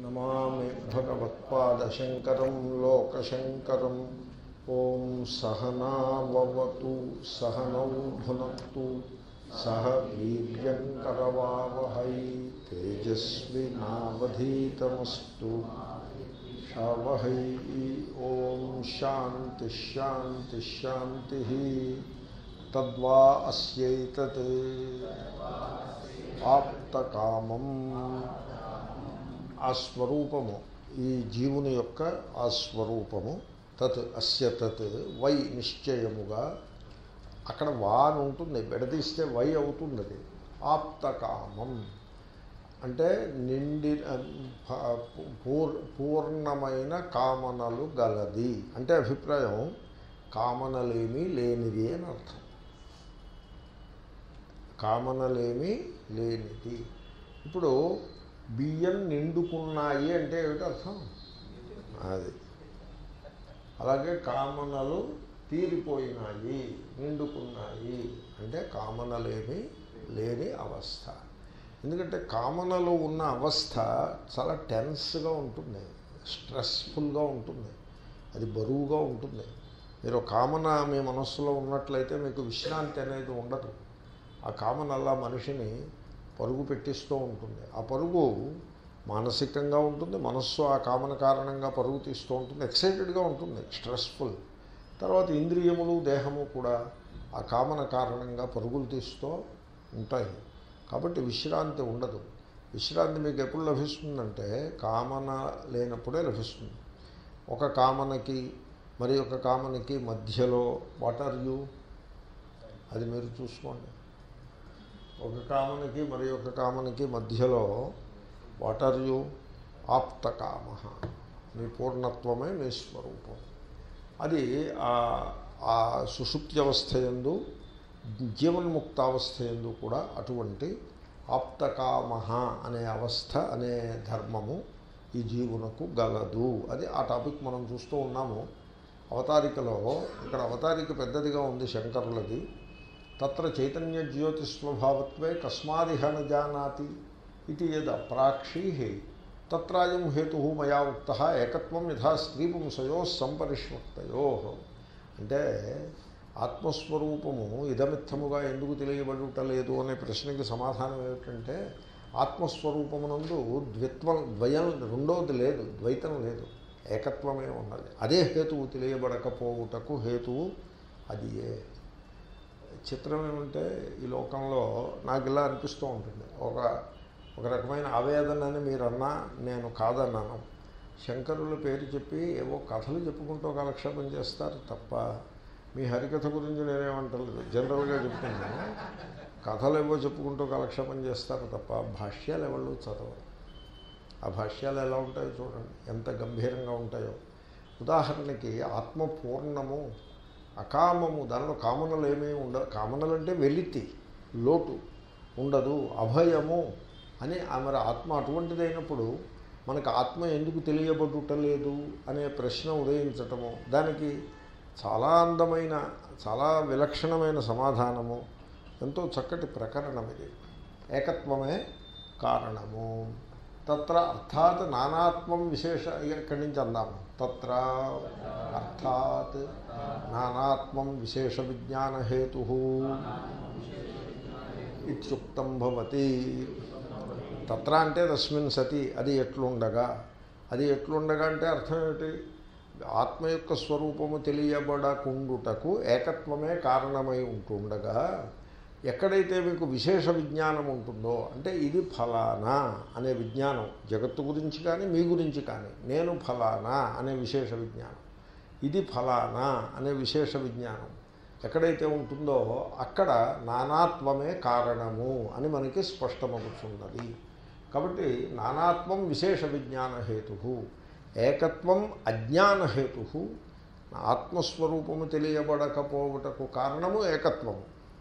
నమామి భగవత్పాదశంకరం లోకశంకరం. ఓం సహనావతు సహనౌ భునక్తు సహ వీర్యంకరవావహై తేజస్వినావధీతమస్తు శావహై. ఓం శాంతి శాంతి శాంతి. తద్వా అస్యైతత్ ఆప్తకామం. ఆ స్వరూపము, ఈ జీవుని యొక్క ఆ స్వరూపము, తత్ అస్య తత్ వై నిశ్చయముగా, అక్కడ వా అని ఉంటుంది, విడదీస్తే వై అవుతుంది. అది ఆప్తకామం అంటే నిండి పూర్ణమైన కామనలు గలది అంటే అభిప్రాయం. కామనలేమీ లేనిది అని అర్థం. కామనలేమీ లేనిది. ఇప్పుడు బియ్యం నిండుకున్నాయి అంటే ఏమిటి అర్థం? అది. అలాగే కామనలు తీరిపోయినాయి, నిండుకున్నాయి అంటే కామనలేమీ లేని అవస్థ. ఎందుకంటే కామనలు ఉన్న అవస్థ చాలా టెన్స్గా ఉంటుంది, స్ట్రెస్ఫుల్గా ఉంటుంది, అది బరువుగా ఉంటుంది. మీరు కామన మీ మనస్సులో ఉన్నట్లయితే మీకు విశ్రాంతి అనేది ఉండదు. ఆ కామన అలా మనిషిని పరుగు పెట్టిస్తూ ఉంటుంది. ఆ పరుగు మానసికంగా ఉంటుంది, మనస్సు ఆ కామన కారణంగా పరుగు తీస్తూ ఉంటుంది, ఎక్సైటెడ్గా ఉంటుంది, స్ట్రెస్ఫుల్. తర్వాత ఇంద్రియములు, దేహము కూడా ఆ కామన కారణంగా పరుగులు తీస్తూ ఉంటాయి. కాబట్టి విశ్రాంతి ఉండదు. విశ్రాంతి మీకు ఎప్పుడు లభిస్తుందంటే కామన లేనప్పుడే లభిస్తుంది. ఒక కామనకి మరి ఒక కామనకి మధ్యలో వాట్ ఆర్ యూ, అది మీరు చూసుకోండి. ఒక కామనకి మరి ఒక కామనకి మధ్యలో వాట్ ఆర్ యూ? ఆప్తకామ. మీ పూర్ణత్వమే మీ స్వరూపం. అది ఆ సుషుప్త్యవస్థ యందు, జీవన్ముక్తావస్థ యందు కూడా అటువంటి ఆప్తకామ అనే అవస్థ అనే ధర్మము ఈ జీవునకు గలదు. అది ఆ టాపిక్ మనం చూస్తూ ఉన్నాము అవతారికలో. ఇక్కడ అవతారిక పెద్దదిగా ఉంది శంకరులది. తత్ర చైతన్య జ్యోతిస్వభావత్వే కస్మాదిహ న జానాతి ఇది యద్ అప్రాక్షీ తత్రాయం హేతు మయా ఉక్త ఏకత్వం యథా స్త్రీపుంసయో సంపరిష్వక్తయో. అంటే ఆత్మస్వరూపము ఇదమిత్తముగా ఎందుకు తెలియబడుటలేదు అనే ప్రశ్నకి సమాధానం ఏమిటంటే ఆత్మస్వరూపమునందు ద్వయం రెండోది లేదు, ద్వైతం లేదు, ఏకత్వమే ఉన్నది. అదే హేతువు తెలియబడకపోవుటకు హేతువు అది. చిత్రం ఏమంటే ఈ లోకంలో నాకు ఇలా అనిపిస్తూ ఉంటుంది, ఒక రకమైన ఆవేదనని మీరన్నా నేను కాదన్నాను. శంకరుల పేరు చెప్పి ఏవో కథలు చెప్పుకుంటూ కాలక్షేపం చేస్తారు తప్ప మీ హరికథ గురించి నేనేమంటలేదు, జనరల్గా చెప్తున్నాను. కథలు ఏవో చెప్పుకుంటూ కాలక్షేపం చేస్తారు తప్ప భాష్యాలు ఎవరు చదవరు. ఆ భాష్యాలు ఎలా ఉంటాయో చూడండి, ఎంత గంభీరంగా ఉంటాయో. ఉదాహరణకి ఆత్మపూర్ణము, అకామము, దానిలో కామనలు ఏమీ ఉండవు. కామనలు అంటే వెలితి, లోటు ఉండదు, అభయము అని. మరి ఆత్మ అటువంటిదైనప్పుడు మనకు ఆత్మ ఎందుకు తెలియబడుటలేదు అనే ప్రశ్న ఉదయించటము, దానికి చాలా అందమైన, చాలా విలక్షణమైన సమాధానము, ఎంతో చక్కటి ప్రకరణం ఇది. ఏకత్వమే కారణము. తత్ర అర్థాత్ నానాత్మం విశేష, ఇక్కడి నుంచి అందాము. తత్ర అర్థాత్ నానాత్మం విశేష విజ్ఞానహేతు ఇత్యుక్తం భవతి. తత్ర అంటే తస్మిన్ సతి, అది ఎట్లుండగా. అది ఎట్లుండగా అంటే అర్థం ఏమిటి? ఆత్మ యొక్క స్వరూపము తెలియబడకుండుటకు ఏకత్వమే కారణమై ఉంటుండగా ఎక్కడైతే మీకు విశేష విజ్ఞానం ఉంటుందో, అంటే ఇది ఫలానా అనే విజ్ఞానం, జగత్తు గురించి కానీ మీ గురించి కానీ, నేను ఫలానా అనే విశేష విజ్ఞానం, ఇది ఫలానా అనే విశేష విజ్ఞానం ఎక్కడైతే ఉంటుందో అక్కడ నానాత్వమే కారణము అని మనకి స్పష్టమవుతున్నది. కాబట్టి నానాత్వం విశేష విజ్ఞానహేతు, ఏకత్వం అజ్ఞానహేతు. ఆత్మస్వరూపము తెలియబడకపోవటకు కారణము ఏకత్వము.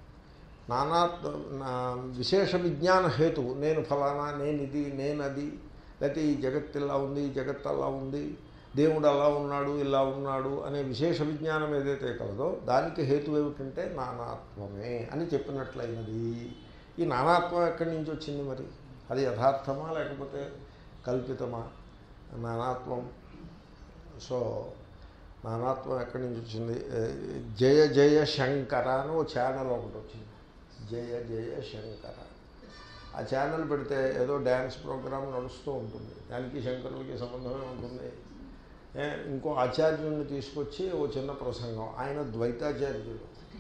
విశేష విజ్ఞాన హేతువు, నేను ఫలానా, నేను ఇది, నేను అది, లేకపోతే ఈ జగత్తు ఇలా ఉంది, ఈ జగత్తు అలా ఉంది, దేవుడు అలా ఉన్నాడు, ఇలా ఉన్నాడు అనే విశేష విజ్ఞానం ఏదైతే కలదో దానికి హేతు ఏమిటంటే నానాత్వమే అని చెప్పినట్లయినది. ఈ నానాత్వం ఎక్కడి నుంచి వచ్చింది మరి? అది యథార్థమా లేకపోతే కల్పితమా? నానాత్వం. సో నానాత్వం ఎక్కడి నుంచి వచ్చింది? జయ జయ శంకర అని ఓ ఛానల్ ఒకటి వచ్చింది, జయ జయ శంకర. ఆ ఛానల్ పెడితే ఏదో డ్యాన్స్ ప్రోగ్రామ్ నడుస్తూ ఉంటుంది, దానికి శంకరులకి సంబంధమే ఉంటుంది. ఇంకో ఆచార్యుడిని తీసుకొచ్చి ఓ చిన్న ప్రసంగం, ఆయన ద్వైతాచార్యుడు,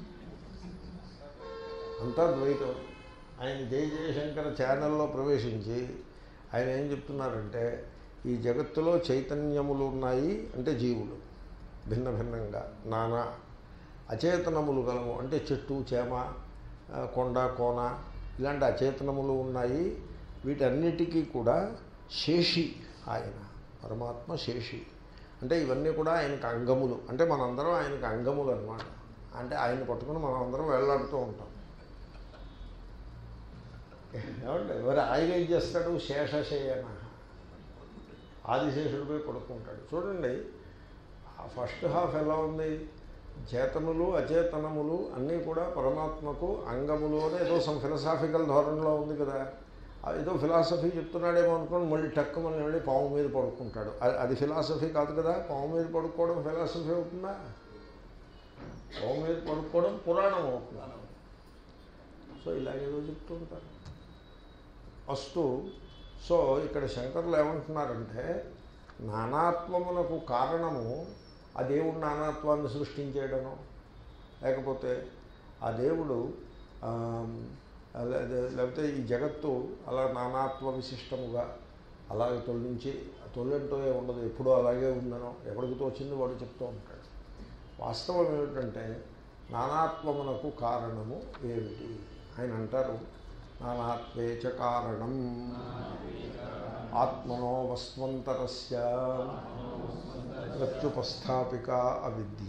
అంతా ద్వైతం. ఆయన జయ జయశంకర ఛానల్లో ప్రవేశించి ఆయన ఏం చెప్తున్నారంటే, ఈ జగత్తులో చైతన్యములు ఉన్నాయి అంటే జీవులు భిన్న భిన్నంగా నానా, అచేతనములు గలము అంటే చెట్టు చేమ కొండ కోన ఇలాంటి అచేతనములు ఉన్నాయి. వీటన్నిటికీ కూడా శేషి ఆయన, పరమాత్మ శేషి. అంటే ఇవన్నీ కూడా ఆయనకు అంగములు, అంటే మనందరం ఆయనకు అంగములు అన్నమాట. అంటే ఆయన పట్టుకుని మనం అందరం వెళ్ళాడుతూ ఉంటాం. ఏమంటే ఎవరు ఆయన ఏం చేస్తాడు? శేషశయన, ఆదిశేషుడిపై పడుకుంటాడు. చూడండి ఫస్ట్ హాఫ్ ఎలా ఉంది? చేతనులు అచేతనములు అన్నీ కూడా పరమాత్మకు అంగములు అని ఏదో ఫిలసాఫికల్ ధోరణిలో ఉంది కదా. ఏదో ఫిలాసఫీ చెప్తున్నాడేమో అనుకోండి, మళ్ళీ టక్కుమని వెళ్ళి పాము మీద పడుకుంటాడు. అది ఫిలాసఫీ కాదు కదా. పాము మీద పడుకోవడం ఫిలాసఫీ అవుతుందా? పాము మీద పడుకోవడం పురాణం అవుతుందా? సో ఇలాగేదో చెప్తూ ఉంటారు. ఫస్ట్ సో ఇక్కడ శంకరులు ఏమంటున్నారంటే, నానాత్వమునకు కారణము ఆ దేవుడు నానాత్వాన్ని సృష్టించేయడను, లేకపోతే ఆ దేవుడు లేకపోతే ఈ జగత్తు అలా నానాత్వ విశిష్టముగా అలాగే తొలింటూ ఉండదు, ఎప్పుడూ అలాగే ఉందనో ఎప్పటికి తోచింది వాడు చెప్తూ ఉంటాడు. వాస్తవం ఏమిటంటే నానాత్వమునకు కారణము ఏమిటి? ఆయన అంటారు, నానాత్వేచ కారణం ఆత్మనో వస్త్వంతరస్య ప్రత్యుపస్థాపిక అవిద్య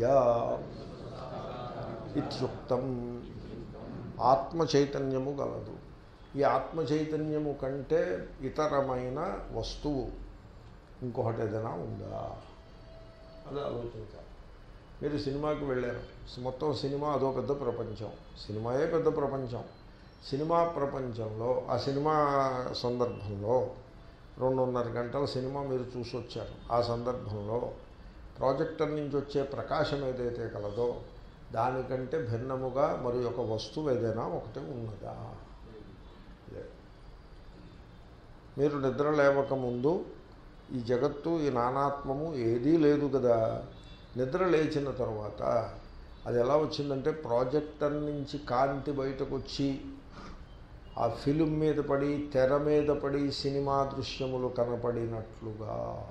ఇత్యుక్తం. ఆత్మ చైతన్యము గలదు. ఈ ఆత్మ చైతన్యము కంటే ఇతరమైన వస్తువు ఇంకొకటి ఏదైనా ఉందా? అది ఆలోచించాలి. మీరు సినిమాకి వెళ్ళారు, మొత్తం సినిమా అదో పెద్ద ప్రపంచం, సినిమాయే పెద్ద ప్రపంచం. సినిమా ప్రపంచంలో ఆ సినిమా సందర్భంలో 2.5 గంటల సినిమా మీరు చూసి వచ్చారు. ఆ సందర్భంలో ప్రాజెక్టర్ నుంచి వచ్చే ప్రకాశం ఏదైతే కలదో దానికంటే భిన్నముగా మరి ఒక వస్తువు ఏదైనా ఒకటి ఉన్నదా? మీరు నిద్ర లేవకముందు ఈ జగత్తు ఈ నానాత్మము ఏదీ లేదు కదా. నిద్ర లేచిన తర్వాత అది ఎలా వచ్చిందంటే, ప్రాజెక్టర్ నుంచి కాంతి బయటకు వచ్చి ఆ ఫిలిం మీద పడి తెర మీద పడి సినిమా దృశ్యములు కనపడినట్లుగా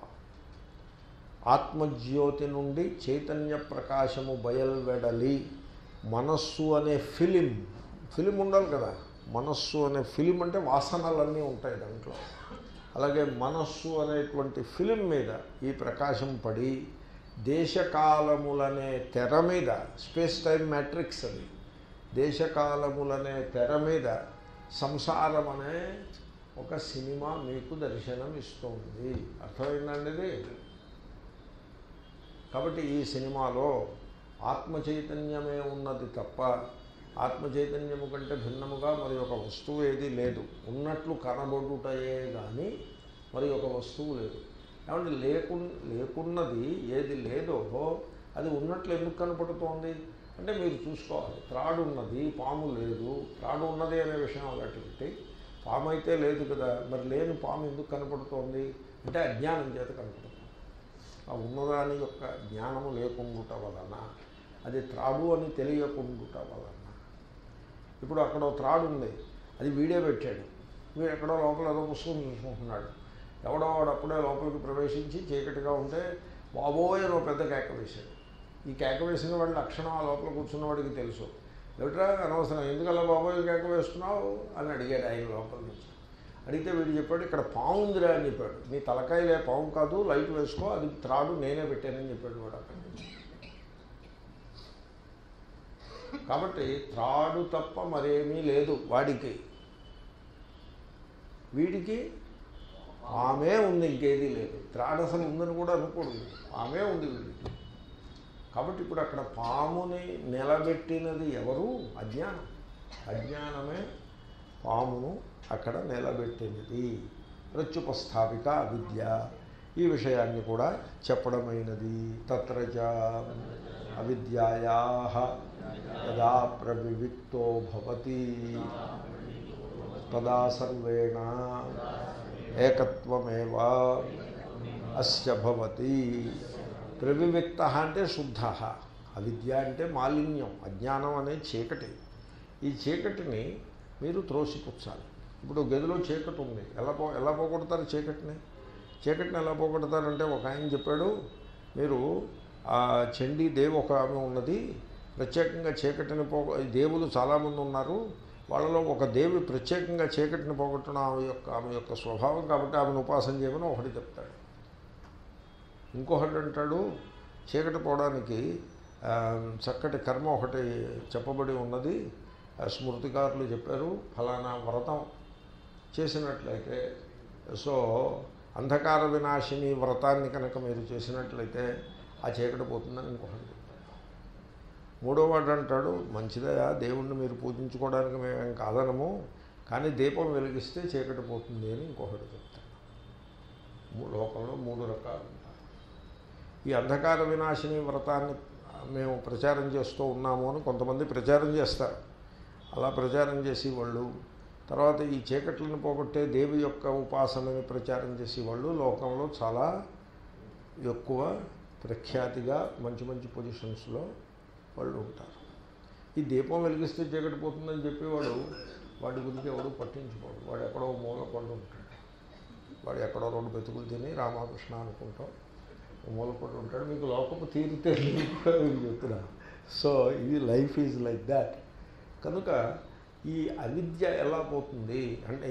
ఆత్మజ్యోతి నుండి చైతన్య ప్రకాశము బయల్వెడలి మనస్సు అనే ఫిలిం ఉండాలి కదా. మనస్సు అనే ఫిలిం అంటే వాసనలన్నీ ఉంటాయి దాంట్లో. అలాగే మనస్సు అనేటువంటి ఫిలిం మీద ఈ ప్రకాశం పడి దేశకాలములనే తెర మీద, స్పేస్ టైం మ్యాట్రిక్స్ అది, దేశకాలములనే తెర మీద సంసారం అనే ఒక సినిమా మీకు దర్శనం ఇస్తుంది. అర్థమైందండి ఇది? కాబట్టి ఈ సినిమాలో ఆత్మ చైతన్యమే ఉన్నది తప్ప ఆత్మ చైతన్యము కంటే భిన్నముగా మరి ఒక వస్తువు ఏది లేదు. ఉన్నట్లు కనబడుటయే కానీ మరి ఒక వస్తువు లేదు. ఏమంటే లేకున్నది ఏది లేదో అది ఉన్నట్లు ఎందుకు కనపడుతోంది అంటే మీరు చూసుకోవాలి. త్రాడు ఉన్నది, పాము లేదు. త్రాడు ఉన్నది అనే విషయం అలాంటి పెట్టి, పాము అయితే లేదు కదా, మరి లేని పాము ఎందుకు కనపడుతోంది అంటే అజ్ఞానం చేత కనపడుతుంది. ఆ ఉన్నదాని యొక్క జ్ఞానము లేకుండుట వలన, అది త్రాడు అని తెలియకుండుట వలన. ఇప్పుడు అక్కడ త్రాడు ఉంది, అది వీడే పెట్టాడు, వీడు ఎక్కడో లోపల ఏదో పుస్తకం చూసుకుంటున్నాడు. ఎవడో వాడు అప్పుడే లోపలికి ప్రవేశించి చీకటిగా ఉంటే బాబోయ్ అని పెద్ద కేక వేశాడు. ఈ కేక వేసిన వాడి లక్షణం ఆ లోపల కూర్చున్న వాడికి తెలుసు. ఏమిట్రా అనవసరం, ఎందుకలా బాబోయ్ కేక వేస్తున్నావు అని అడిగాడు ఆయన లోపల నుంచి. అడిగితే వీడు చెప్పాడు, ఇక్కడ పాము ఉందిరా అని చెప్పాడు. నీ తలకాయలే పాము కాదు, లైట్ వేసుకో, అది త్రాడు నేనే పెట్టానని చెప్పాడు వాడు అక్కడి నుంచి. కాబట్టి త్రాడు తప్ప మరేమీ లేదు వాడికి. వీడికి ఆమె ఉంది, ఇంకేదీ లేదు. త్రాడు అసలు ఉందని కూడా అనుకోడు, ఆమె ఉంది వీడికి. కాబట్టి ఇప్పుడు అక్కడ పాముని నిలబెట్టినది ఎవరు? అజ్ఞానం. అజ్ఞానమే పామును అక్కడ నిలబెట్టినది. ప్రత్యుపస్థాపిక అవిద్య. ఈ విషయాన్ని కూడా చెప్పడమైనది. తత్ర చ అవిద్యాయాః యదా ప్రవివిక్తో భవతి తదా సర్వేణ ఏకత్వమేవ అస్య భవతి. ప్రవివిక్త అంటే శుద్ధ, అవిద్య అంటే మాలిన్యం, అజ్ఞానం అనే చీకటి. ఈ చీకటిని మీరు త్రోసిపుచ్చాలి. ఇప్పుడు గదిలో చీకటి ఉంది, ఎలా పోగొడతారు చీకటిని? చీకటిని ఎలా పోగొడతారంటే ఒక ఆయన చెప్పాడు, మీరు ఆ చండీ దేవి ఒక ఆమె ఉన్నది, ప్రత్యేకంగా చీకటిని దేవులు చాలామంది ఉన్నారు, వాళ్ళలో ఒక దేవి ప్రత్యేకంగా చీకటిని పోగొట్టడం ఆమె యొక్క స్వభావం, కాబట్టి ఆమెను ఉపాసన చేయమని ఒకటి చెప్తాడు. ఇంకొకటి అంటాడు, చీకటి పోవడానికి చక్కటి కర్మ ఒకటి చెప్పబడి ఉన్నది, స్మృతికారులు చెప్పారు, ఫలానా వ్రతం చేసినట్లయితే, సో అంధకార వినాశిని వ్రతాన్ని కనుక మీరు చేసినట్లయితే ఆ చీకటి పోతుందని ఇంకొకటి చెప్తాడు. మూడోవాడు అంటాడు, మంచిదయా దేవుణ్ణి మీరు పూజించుకోవడానికి మేమేం కాదనము, కానీ దీపం వెలిగిస్తే చీకటి పోతుంది అని ఇంకొకటి చెప్తాడు. లోకంలో 3 రకాలు ఉంటారు. ఈ అంధకార వినాశిని వ్రతాన్ని మేము ప్రచారం చేస్తూ ఉన్నాము అని కొంతమంది ప్రచారం చేస్తారు. అలా ప్రచారం చేసి వాళ్ళు తర్వాత ఈ చీకట్లను పోగొట్టే దేవి యొక్క ఉపాసనని ప్రచారం చేసేవాళ్ళు లోకంలో చాలా ఎక్కువ ప్రఖ్యాతిగా మంచి మంచి పొజిషన్స్లో వాళ్ళు ఉంటారు. ఈ దీపం వెలిగిస్తే చీకటి పోతుందని చెప్పేవాడు వాడి గురించి ఎవడు పట్టించుకోడు. వాడు ఎక్కడో మూల పడి ఉంటాడు, వాడు ఎక్కడో 2 బతుకులు తిని రామకృష్ణ అనుకుంటాం మూలపడి ఉంటాడు. మీకు లోకపు తీరితే చెప్తున్నా. సో ఇది లైఫ్ ఈజ్ లైక్ దాట్. కనుక ఈ అవిద్య ఎలా పోతుంది అంటే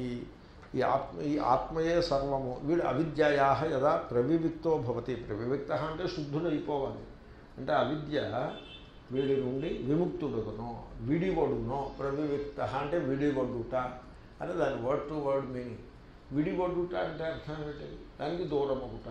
ఈ ఆత్మయే సర్వము. వీడు అవిద్యాయాః యదా ప్రవివిక్తో భవతి. ప్రవివిక్త అంటే శుద్ధుడైపోవాలి. అంటే అవిద్య వీడి నుండి విముక్తుడును, విడివడునో. ప్రవివిక్త అంటే విడివడుట అని దాని వర్డ్ టు వర్డ్ మీనింగ్. విడివడుట అంటే అర్థం ఏంటి? దానికి దూరమగుట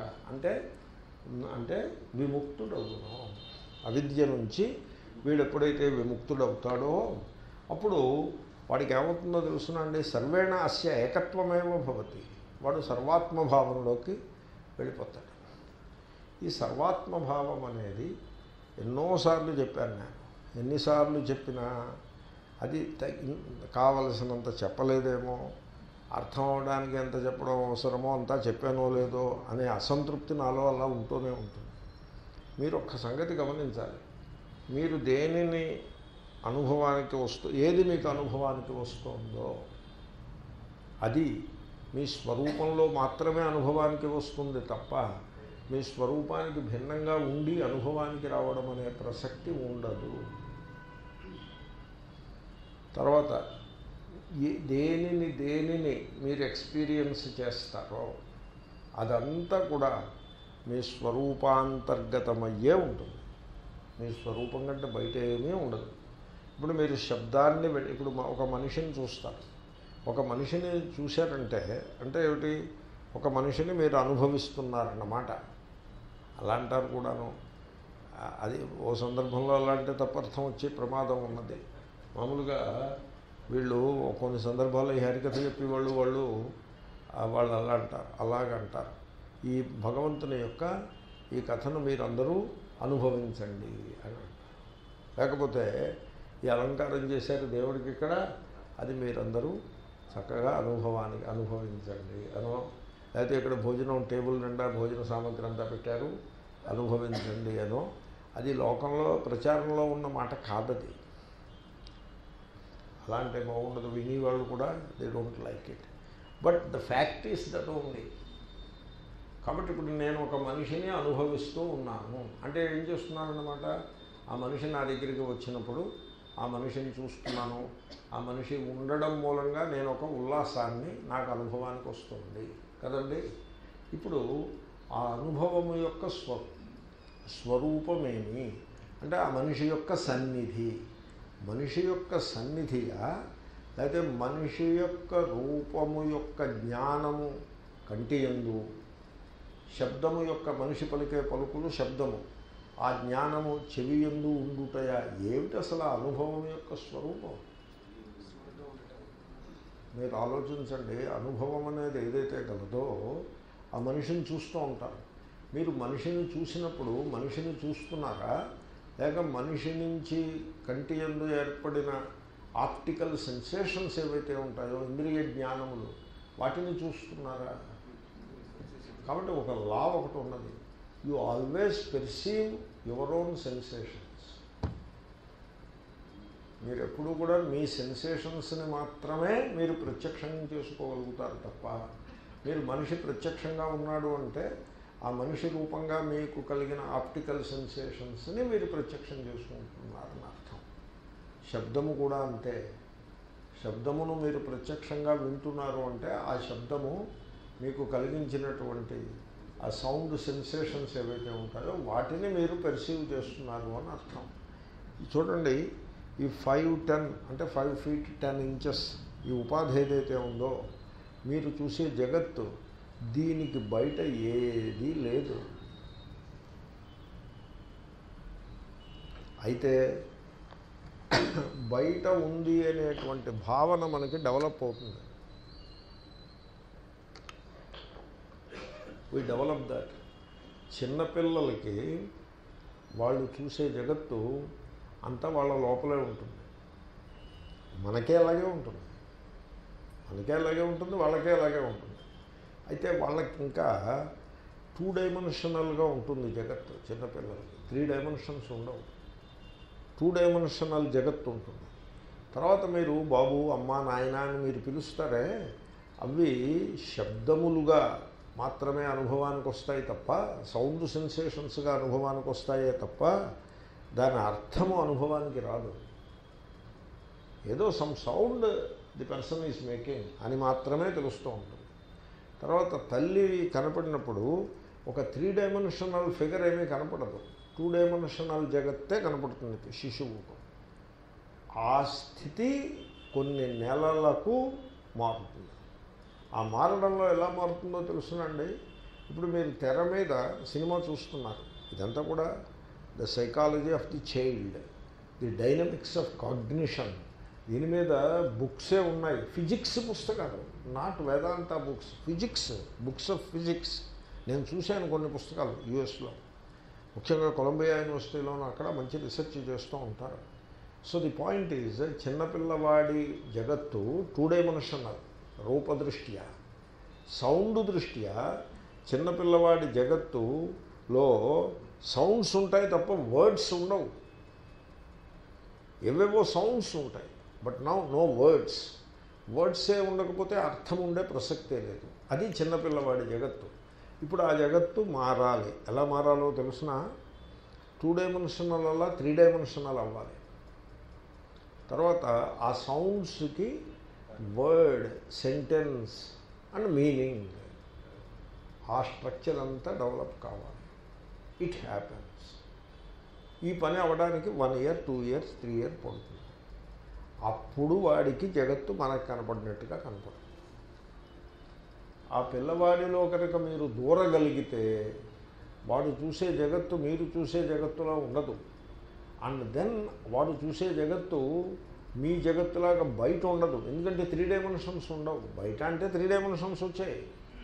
అంటే విముక్తుడవును. అవిద్య నుంచి వీడు ఎప్పుడైతే విముక్తుడవుతాడో అప్పుడు వాడికి ఏమవుతుందో తెలుసునండి, సర్వేణ అస్య ఏకత్వమేవ భవతి. వాడు సర్వాత్మభావంలోకి వెళ్ళిపోతాడు. ఈ సర్వాత్మభావం అనేది ఎన్నోసార్లు చెప్పాను నేను. ఎన్నిసార్లు చెప్పినా అది కావలసినంత చెప్పలేదేమో, అర్థం అవడానికి ఎంత చెప్పడం అవసరమో అంతా చెప్పానో లేదో అనే అసంతృప్తి నాలో అలా ఉంటూనే ఉంటుంది. మీరు ఒక్క సంగతి గమనించాలి, మీరు దేనిని అనుభవానికి ఏది మీకు అనుభవానికి వస్తుందో అది మీ స్వరూపంలో మాత్రమే అనుభవానికి వస్తుంది తప్ప మీ స్వరూపానికి భిన్నంగా ఉండి అనుభవానికి రావడం అనే ప్రసక్తి ఉండదు. తర్వాత దేనిని మీరు ఎక్స్పీరియన్స్ చేస్తారో అదంతా కూడా మీ స్వరూపాంతర్గతమయ్యే ఉంటుంది. మీ స్వరూపం కంటే బయట ఏమీ ఉండదు. ఇప్పుడు మీరు శబ్దాన్ని ఇప్పుడు ఒక మనిషిని చూస్తారు. ఒక మనిషిని చూశారంటే అంటే ఏమిటి, ఒక మనిషిని మీరు అనుభవిస్తున్నారన్నమాట. అలా అంటారు కూడాను. అది ఓ సందర్భంలో అలాంటి తప్పర్థం వచ్చే ప్రమాదం ఉన్నది. మామూలుగా వీళ్ళు కొన్ని సందర్భాల్లో ఈ హరికథ చెప్పి వాళ్ళు అలా అంటారు, అలాగంటారు. ఈ భగవంతుని యొక్క ఈ కథను మీరందరూ అనుభవించండి అని అంటారు. లేకపోతే ఈ అలంకారం చేశారు దేవుడికి ఇక్కడ, అది మీరందరూ చక్కగా అనుభవించండి అనో, లేకపోతే ఇక్కడ భోజనం టేబుల్ నిండా భోజన సామగ్రి అంతా పెట్టారు అనుభవించండి అనో, అది లోకంలో ప్రచారంలో ఉన్న మాట కాదది. అలాంటి బాగుండదు. వినేవాళ్ళు కూడా they don't like it. But the fact is that only. కాబట్టి ఇప్పుడు నేను ఒక మనిషిని అనుభవిస్తూ ఉన్నాను అంటే ఏం చేస్తున్నానన్నమాట, ఆ మనిషి నా దగ్గరికి వచ్చినప్పుడు ఆ మనిషిని చూస్తున్నాను, ఆ మనిషి ఉండడం మూలంగా నేను ఒక ఉల్లాసాన్ని నాకు అనుభవానికి వస్తుంది కదండి. ఇప్పుడు ఆ అనుభవము యొక్క స్వరూపమేమి అంటే ఆ మనిషి యొక్క సన్నిధి. మనిషి యొక్క సన్నిధియా లేకపోతే మనిషి యొక్క రూపము యొక్క జ్ఞానము కంటియందు, శబ్దము యొక్క మనిషి పలికే పలుకులు శబ్దము, ఆ జ్ఞానము చెవియందు ఉండుటయా? ఏమిటి అసలు ఆ అనుభవం యొక్క స్వరూపం? మీరు ఆలోచించండి. అనుభవం అనేది ఏదైతే కలదో ఆ మనిషిని చూస్తూ ఉంటారు. మీరు మనిషిని చూసినప్పుడు మనిషిని చూస్తున్నారా, లేక మనిషి నుంచి కంటి యందు ఏర్పడిన ఆప్టికల్ సెన్సేషన్స్ ఏవైతే ఉంటాయో ఇంద్రియ జ్ఞానములు వాటిని చూస్తున్నారా? కాబట్టి ఒక లా ఒకటి ఉన్నది, you always perceive your own sensations. మీరు ఎప్పుడూ కూడా మీ సెన్సేషన్స్ని మాత్రమే మీరు ప్రత్యక్షం చేసుకోగలుగుతారు తప్ప, మీరు మనిషి ప్రత్యక్షంగా ఉన్నాడు అంటే ఆ మనిషి రూపంగా మీకు కలిగిన ఆప్టికల్ సెన్సేషన్స్ని మీరు ప్రత్యక్షం చేసుకుంటున్నారని అర్థం. శబ్దము కూడా అంతే. శబ్దమును మీరు ప్రత్యక్షంగా వింటున్నారు అంటే ఆ శబ్దము మీకు కలిగించినటువంటి ఆ సౌండ్ సెన్సేషన్స్ ఏవైతే ఉంటాయో వాటిని మీరు పెర్సీవ్ చేస్తున్నారు అని అర్థం. చూడండి, ఈ 5'10" అంటే 5 feet 10 inches ఈ ఉపాధి ఏదైతే ఉందో, మీరు చూసే జగత్తు దీనికి బయట ఏదీ లేదు. అయితే బయట ఉంది అనేటువంటి భావన మనకి డెవలప్ అవుతుంది. We develop that. చిన్నపిల్లలకి వాళ్ళు చూసే జగత్తు అంతా వాళ్ళ లోపలే ఉంటుంది. మనకే అలాగే ఉంటుంది, వాళ్ళకే అలాగే ఉంటుంది. అయితే వాళ్ళకి ఇంకా 2 dimensionalగా ఉంటుంది జగత్తు. చిన్నపిల్లలకి 3 dimensions ఉండవు, 2 dimensional జగత్తు ఉంటుంది. తర్వాత మీరు బాబు, అమ్మ, నాయన అని మీరు పిలుస్తారే, అవి శబ్దములుగా మాత్రమే అనుభవానికి వస్తాయి తప్ప, సౌండ్ సెన్సేషన్స్గా అనుభవానికి వస్తాయే తప్ప దాని అర్థము అనుభవానికి రాదు. ఏదో some sound the person is making అని మాత్రమే తెలుస్తూ ఉంటుంది. తర్వాత తల్లి కనపడినప్పుడు ఒక 3 dimensional ఫిగర్ ఏమీ కనపడదు, 2 dimensional జగత్తే కనపడుతుంది శిశువుకు. ఆ స్థితి కొన్ని నెలలకు మారుతుంది. ఆ మారడంలో ఎలా మారుతుందో తెలుసునండి. ఇప్పుడు మీరు తెర మీద సినిమా చూస్తున్నారు, ఇదంతా కూడా the psychology of the child, the dynamics of cognition. దీని మీద బుక్సే ఉన్నాయి, ఫిజిక్స్ పుస్తకాలు, not Vedanta books, books of physics. నేను చూశాను కొన్ని పుస్తకాలు యూఎస్లో, ముఖ్యంగా కొలంబియా యూనివర్సిటీలోనూ అక్కడ మంచి రీసెర్చ్ చేస్తూ ఉంటారు. సో ది పాయింట్ ఈజ్, చిన్నపిల్లవాడి జగత్తు 2 dimensional రూపదృష్ట్యా. సౌండ్ దృష్ట్యా చిన్నపిల్లవాడి జగత్తులో సౌండ్స్ ఉంటాయి తప్ప వర్డ్స్ ఉండవు. ఏవేవో సౌండ్స్ ఉంటాయి, బట్ నో వర్డ్స్. వర్డ్సే ఉండకపోతే అర్థం ఉండే ప్రసక్తే లేదు. అది చిన్నపిల్లవాడి జగత్తు. ఇప్పుడు ఆ జగత్తు మారాలి. ఎలా మారాలో తెలుసిన, 2 dimensional అలా 3 dimensional అవ్వాలి. తర్వాత ఆ సౌండ్స్కి వర్డ్, సెంటెన్స్ అండ్ మీనింగ్, ఆ స్ట్రక్చర్ అంతా డెవలప్ కావాలి. It happens. ఈ పని అవ్వడానికి 1 year, 2 years, 3 years పడుతుంది. అప్పుడు వాడికి జగత్తు మనకు కనపడినట్టుగా కనపడుతుంది. ఆ పిల్లవాడిలో కనుక మీరు దూరగలిగితే వాడు చూసే జగత్తు మీరు చూసే జగత్తులా ఉండదు. అండ్ దెన్ వాడు చూసే జగత్తు మీ జగత్తులాగా బయట ఉండదు. ఎందుకంటే 3 dimensions ఉండవు. బయట అంటే 3 dimensions వచ్చాయి,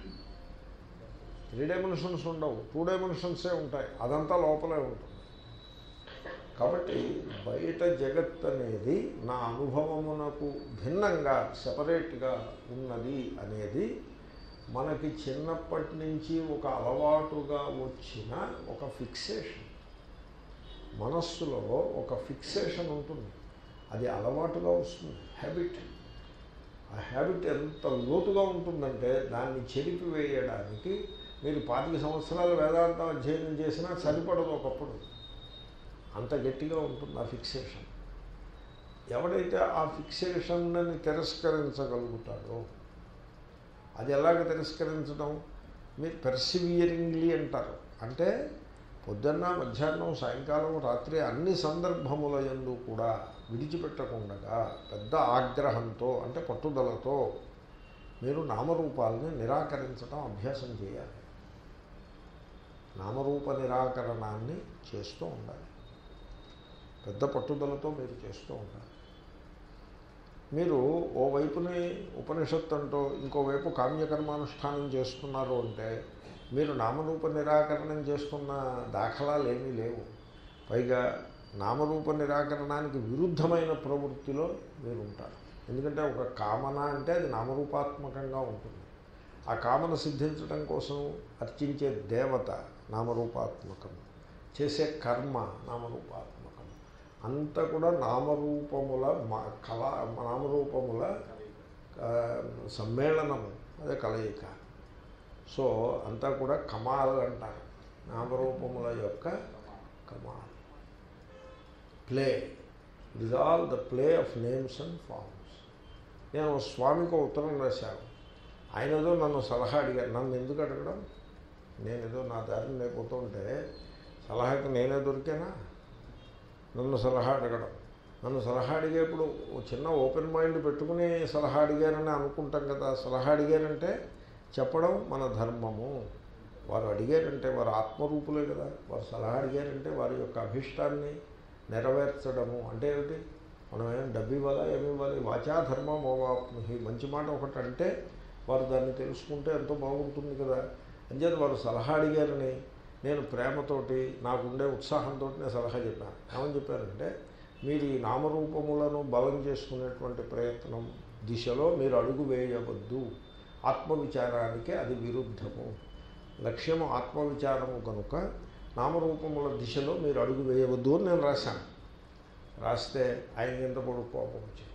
3 dimensions ఉండవు, 2 dimensions ఉంటాయి. అదంతా లోపలే ఉంటుంది. కాబట్టి బయట జగత్ అనేది నా అనుభవమునకు భిన్నంగా సెపరేట్గా ఉన్నది అనేది మనకి చిన్నప్పటి నుంచి ఒక అలవాటుగా వచ్చిన ఒక ఫిక్సేషన్. మనస్సులో ఒక ఫిక్సేషన్ ఉంటుంది, అది అలవాటుగా వస్తుంది, హ్యాబిట్. ఆ హ్యాబిట్ ఎంత లోతుగా ఉంటుందంటే దాన్ని చెరిపివేయడానికి మీరు 25 సంవత్సరాలు వేదాంతం అధ్యయనం చేసినా సరిపడదు. ఒకప్పుడు అంత గట్టిగా ఉంటుంది ఆ ఫిక్సేషన్. ఎవడైతే ఆ ఫిక్సేషన్ని తిరస్కరించగలుగుతాడో, అది ఎలాగ తిరస్కరించడం, మీరు పెర్సివియరింగ్లీ అంటారు. అంటే పొద్దున్న, మధ్యాహ్నం, సాయంకాలం, రాత్రి అన్ని సందర్భముల యందు కూడా విడిచిపెట్టకుండా పెద్ద ఆగ్రహంతో, అంటే పట్టుదలతో మీరు నామరూపాలని నిరాకరించడం అభ్యాసం చేయాలి. నామరూప నిరాకరణాన్ని చేస్తూ ఉండాలి. పెద్ద పట్టుదలతో మీరు చేస్తూ ఉండాలి. మీరు ఓవైపుని ఉపనిషత్తు అంటూ ఇంకోవైపు కామ్యకర్మానుష్ఠానం చేస్తున్నారు అంటే మీరు నామరూప నిరాకరణం చేస్తున్న దాఖలాలు ఏమీ లేవు. పైగా నామరూప నిరాకరణానికి విరుద్ధమైన ప్రవృత్తిలో మీరు ఉంటారు. ఎందుకంటే ఒక కామన అంటే అది నామరూపాత్మకంగా ఉంటుంది. ఆ కామన సిద్ధించడం కోసం అర్చించే దేవత నామరూపాత్మకం, చేసే కర్మ నామరూపాత్మకం, అంతా కూడా నామరూపముల నామరూపముల సమ్మేళనము, అదే కలయిక. సో అంతా కూడా కమాల్ అంటారు, నామరూపముల యొక్క కమాల్, play. It is all the play of names and forms. నేను స్వామికి ఉత్తరం రాశాను. ఆయన ఏదో నన్ను సలహా అడిగారు. నన్ను ఎందుకు అడగడం? నేనేదో నా దారిని లేకపోతూ ఉంటే సలహాకి నేనే దొరికానా? నన్ను సలహా అడగడం, నన్ను సలహా అడిగేప్పుడు చిన్న ఓపెన్ మైండ్ పెట్టుకుని సలహా అడిగారని అనుకుంటాం కదా. సలహా అడిగారంటే చెప్పడం మన ధర్మము. వారు అడిగారంటే వారు ఆత్మరూపులే కదా. వారు సలహా అడిగారంటే వారి యొక్క అభిష్టాన్ని నెరవేర్చడము అంటే ఏమిటి? మనం ఏం డబ్బు ఇవ్వాలా, ఏమి ఇవ్వాలి? వాచాధర్మం మోవాప్నుహి, మంచి మాట ఒకటి అంటే వారు దాన్ని తెలుసుకుంటే ఎంతో బాగుంటుంది కదా. అంచేత వారు సలహా అడిగారని నేను ప్రేమతోటి నాకుండే ఉత్సాహంతో నేను సలహా చెప్పాను. ఏమని చెప్పారంటే, మీరు ఈ నామరూపములను బలం చేసుకునేటువంటి ప్రయత్నం దిశలో మీరు అడుగు వేయవద్దు. ఆత్మవిచారానికి అది విరుద్ధము. లక్ష్యము ఆత్మవిచారము కనుక నామరూపముల దిశలో మీరు అడుగు వేయవద్దు అని నేను రాశాను. రాస్తే ఆయన ఎంత పొడుపు కోపం వచ్చింది.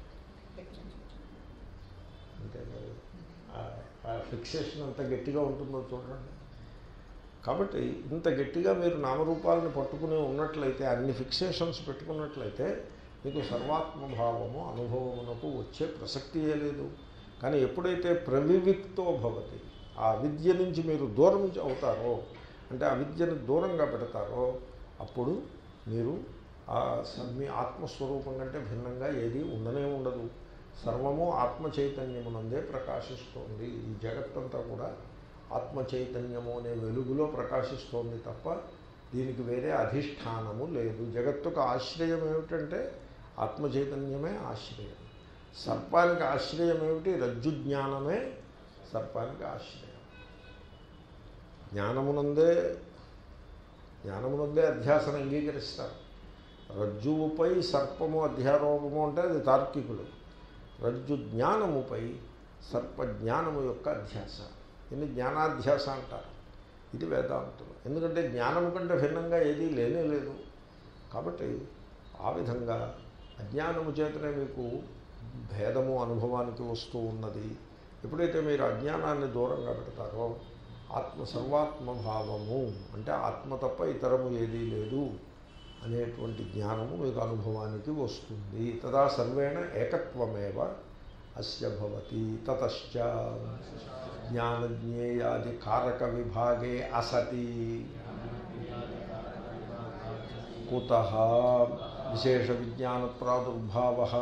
అంతే కదా, ఆ ఫిక్సేషన్ అంత గట్టిగా ఉంటుందో చూడండి. కాబట్టి ఇంత గట్టిగా మీరు నామరూపాలను పట్టుకుని ఉన్నట్లయితే, అన్ని ఫిక్సేషన్స్ పెట్టుకున్నట్లయితే మీకు సర్వాత్మభావము అనుభవమునకు వచ్చే ప్రసక్తియే లేదు. కానీ ఎప్పుడైతే ప్రవివిక్తో భవతి, ఆ విద్య నుంచి మీరు దూరం అవుతారో, అంటే ఆ విద్యను దూరంగా పెడతారో, అప్పుడు మీరు మీ ఆత్మస్వరూపం కంటే భిన్నంగా ఏది ఉండనే ఉండదు. సర్వము ఆత్మ చైతన్యమునందే ప్రకాశిస్తోంది. ఈ జగత్తంతా కూడా ఆత్మ చైతన్యము అనే వెలుగులో ప్రకాశిస్తోంది తప్ప దీనికి వేరే అధిష్టానము లేదు. జగత్తుకు ఆశ్రయం ఏమిటంటే ఆత్మ చైతన్యమే ఆశ్రయం. సర్పానికి ఆశ్రయం ఏమిటి? రజ్జు జ్ఞానమే సర్పానికి ఆశ్రయం. జ్ఞానమునందే అధ్యాసను అంగీకరిస్తారు. రజ్జువుపై సర్పము అధ్యారోపము అంటే అది తార్కికులు. రజ్జు జ్ఞానముపై సర్పజ్ఞానము యొక్క అధ్యాస, దీన్ని జ్ఞానాధ్యాస అంటారు. ఇది వేదాంతులు. ఎందుకంటే జ్ఞానము కంటే భిన్నంగా ఏదీ లేనే లేదు. కాబట్టి ఆ విధంగా అజ్ఞానము చేతనే మీకు భేదము అనుభవానికి వస్తూ ఉన్నది. ఎప్పుడైతే మీరు అజ్ఞానాన్ని దూరంగా పెడతారో, సర్వాత్మభావము అంటే ఆత్మ తప్ప ఇతరము ఏదీ లేదు అనేటువంటి జ్ఞానము మీకు అనుభవానికి వస్తుంది. తదా సర్వేణ ఏకత్వమేవ అస్య భవతి. తతశ్చ జ్ఞానజ్ఞేయాది కారక విభాగే అసతి కుతః విశేష విజ్ఞాన ప్రాదుర్భావః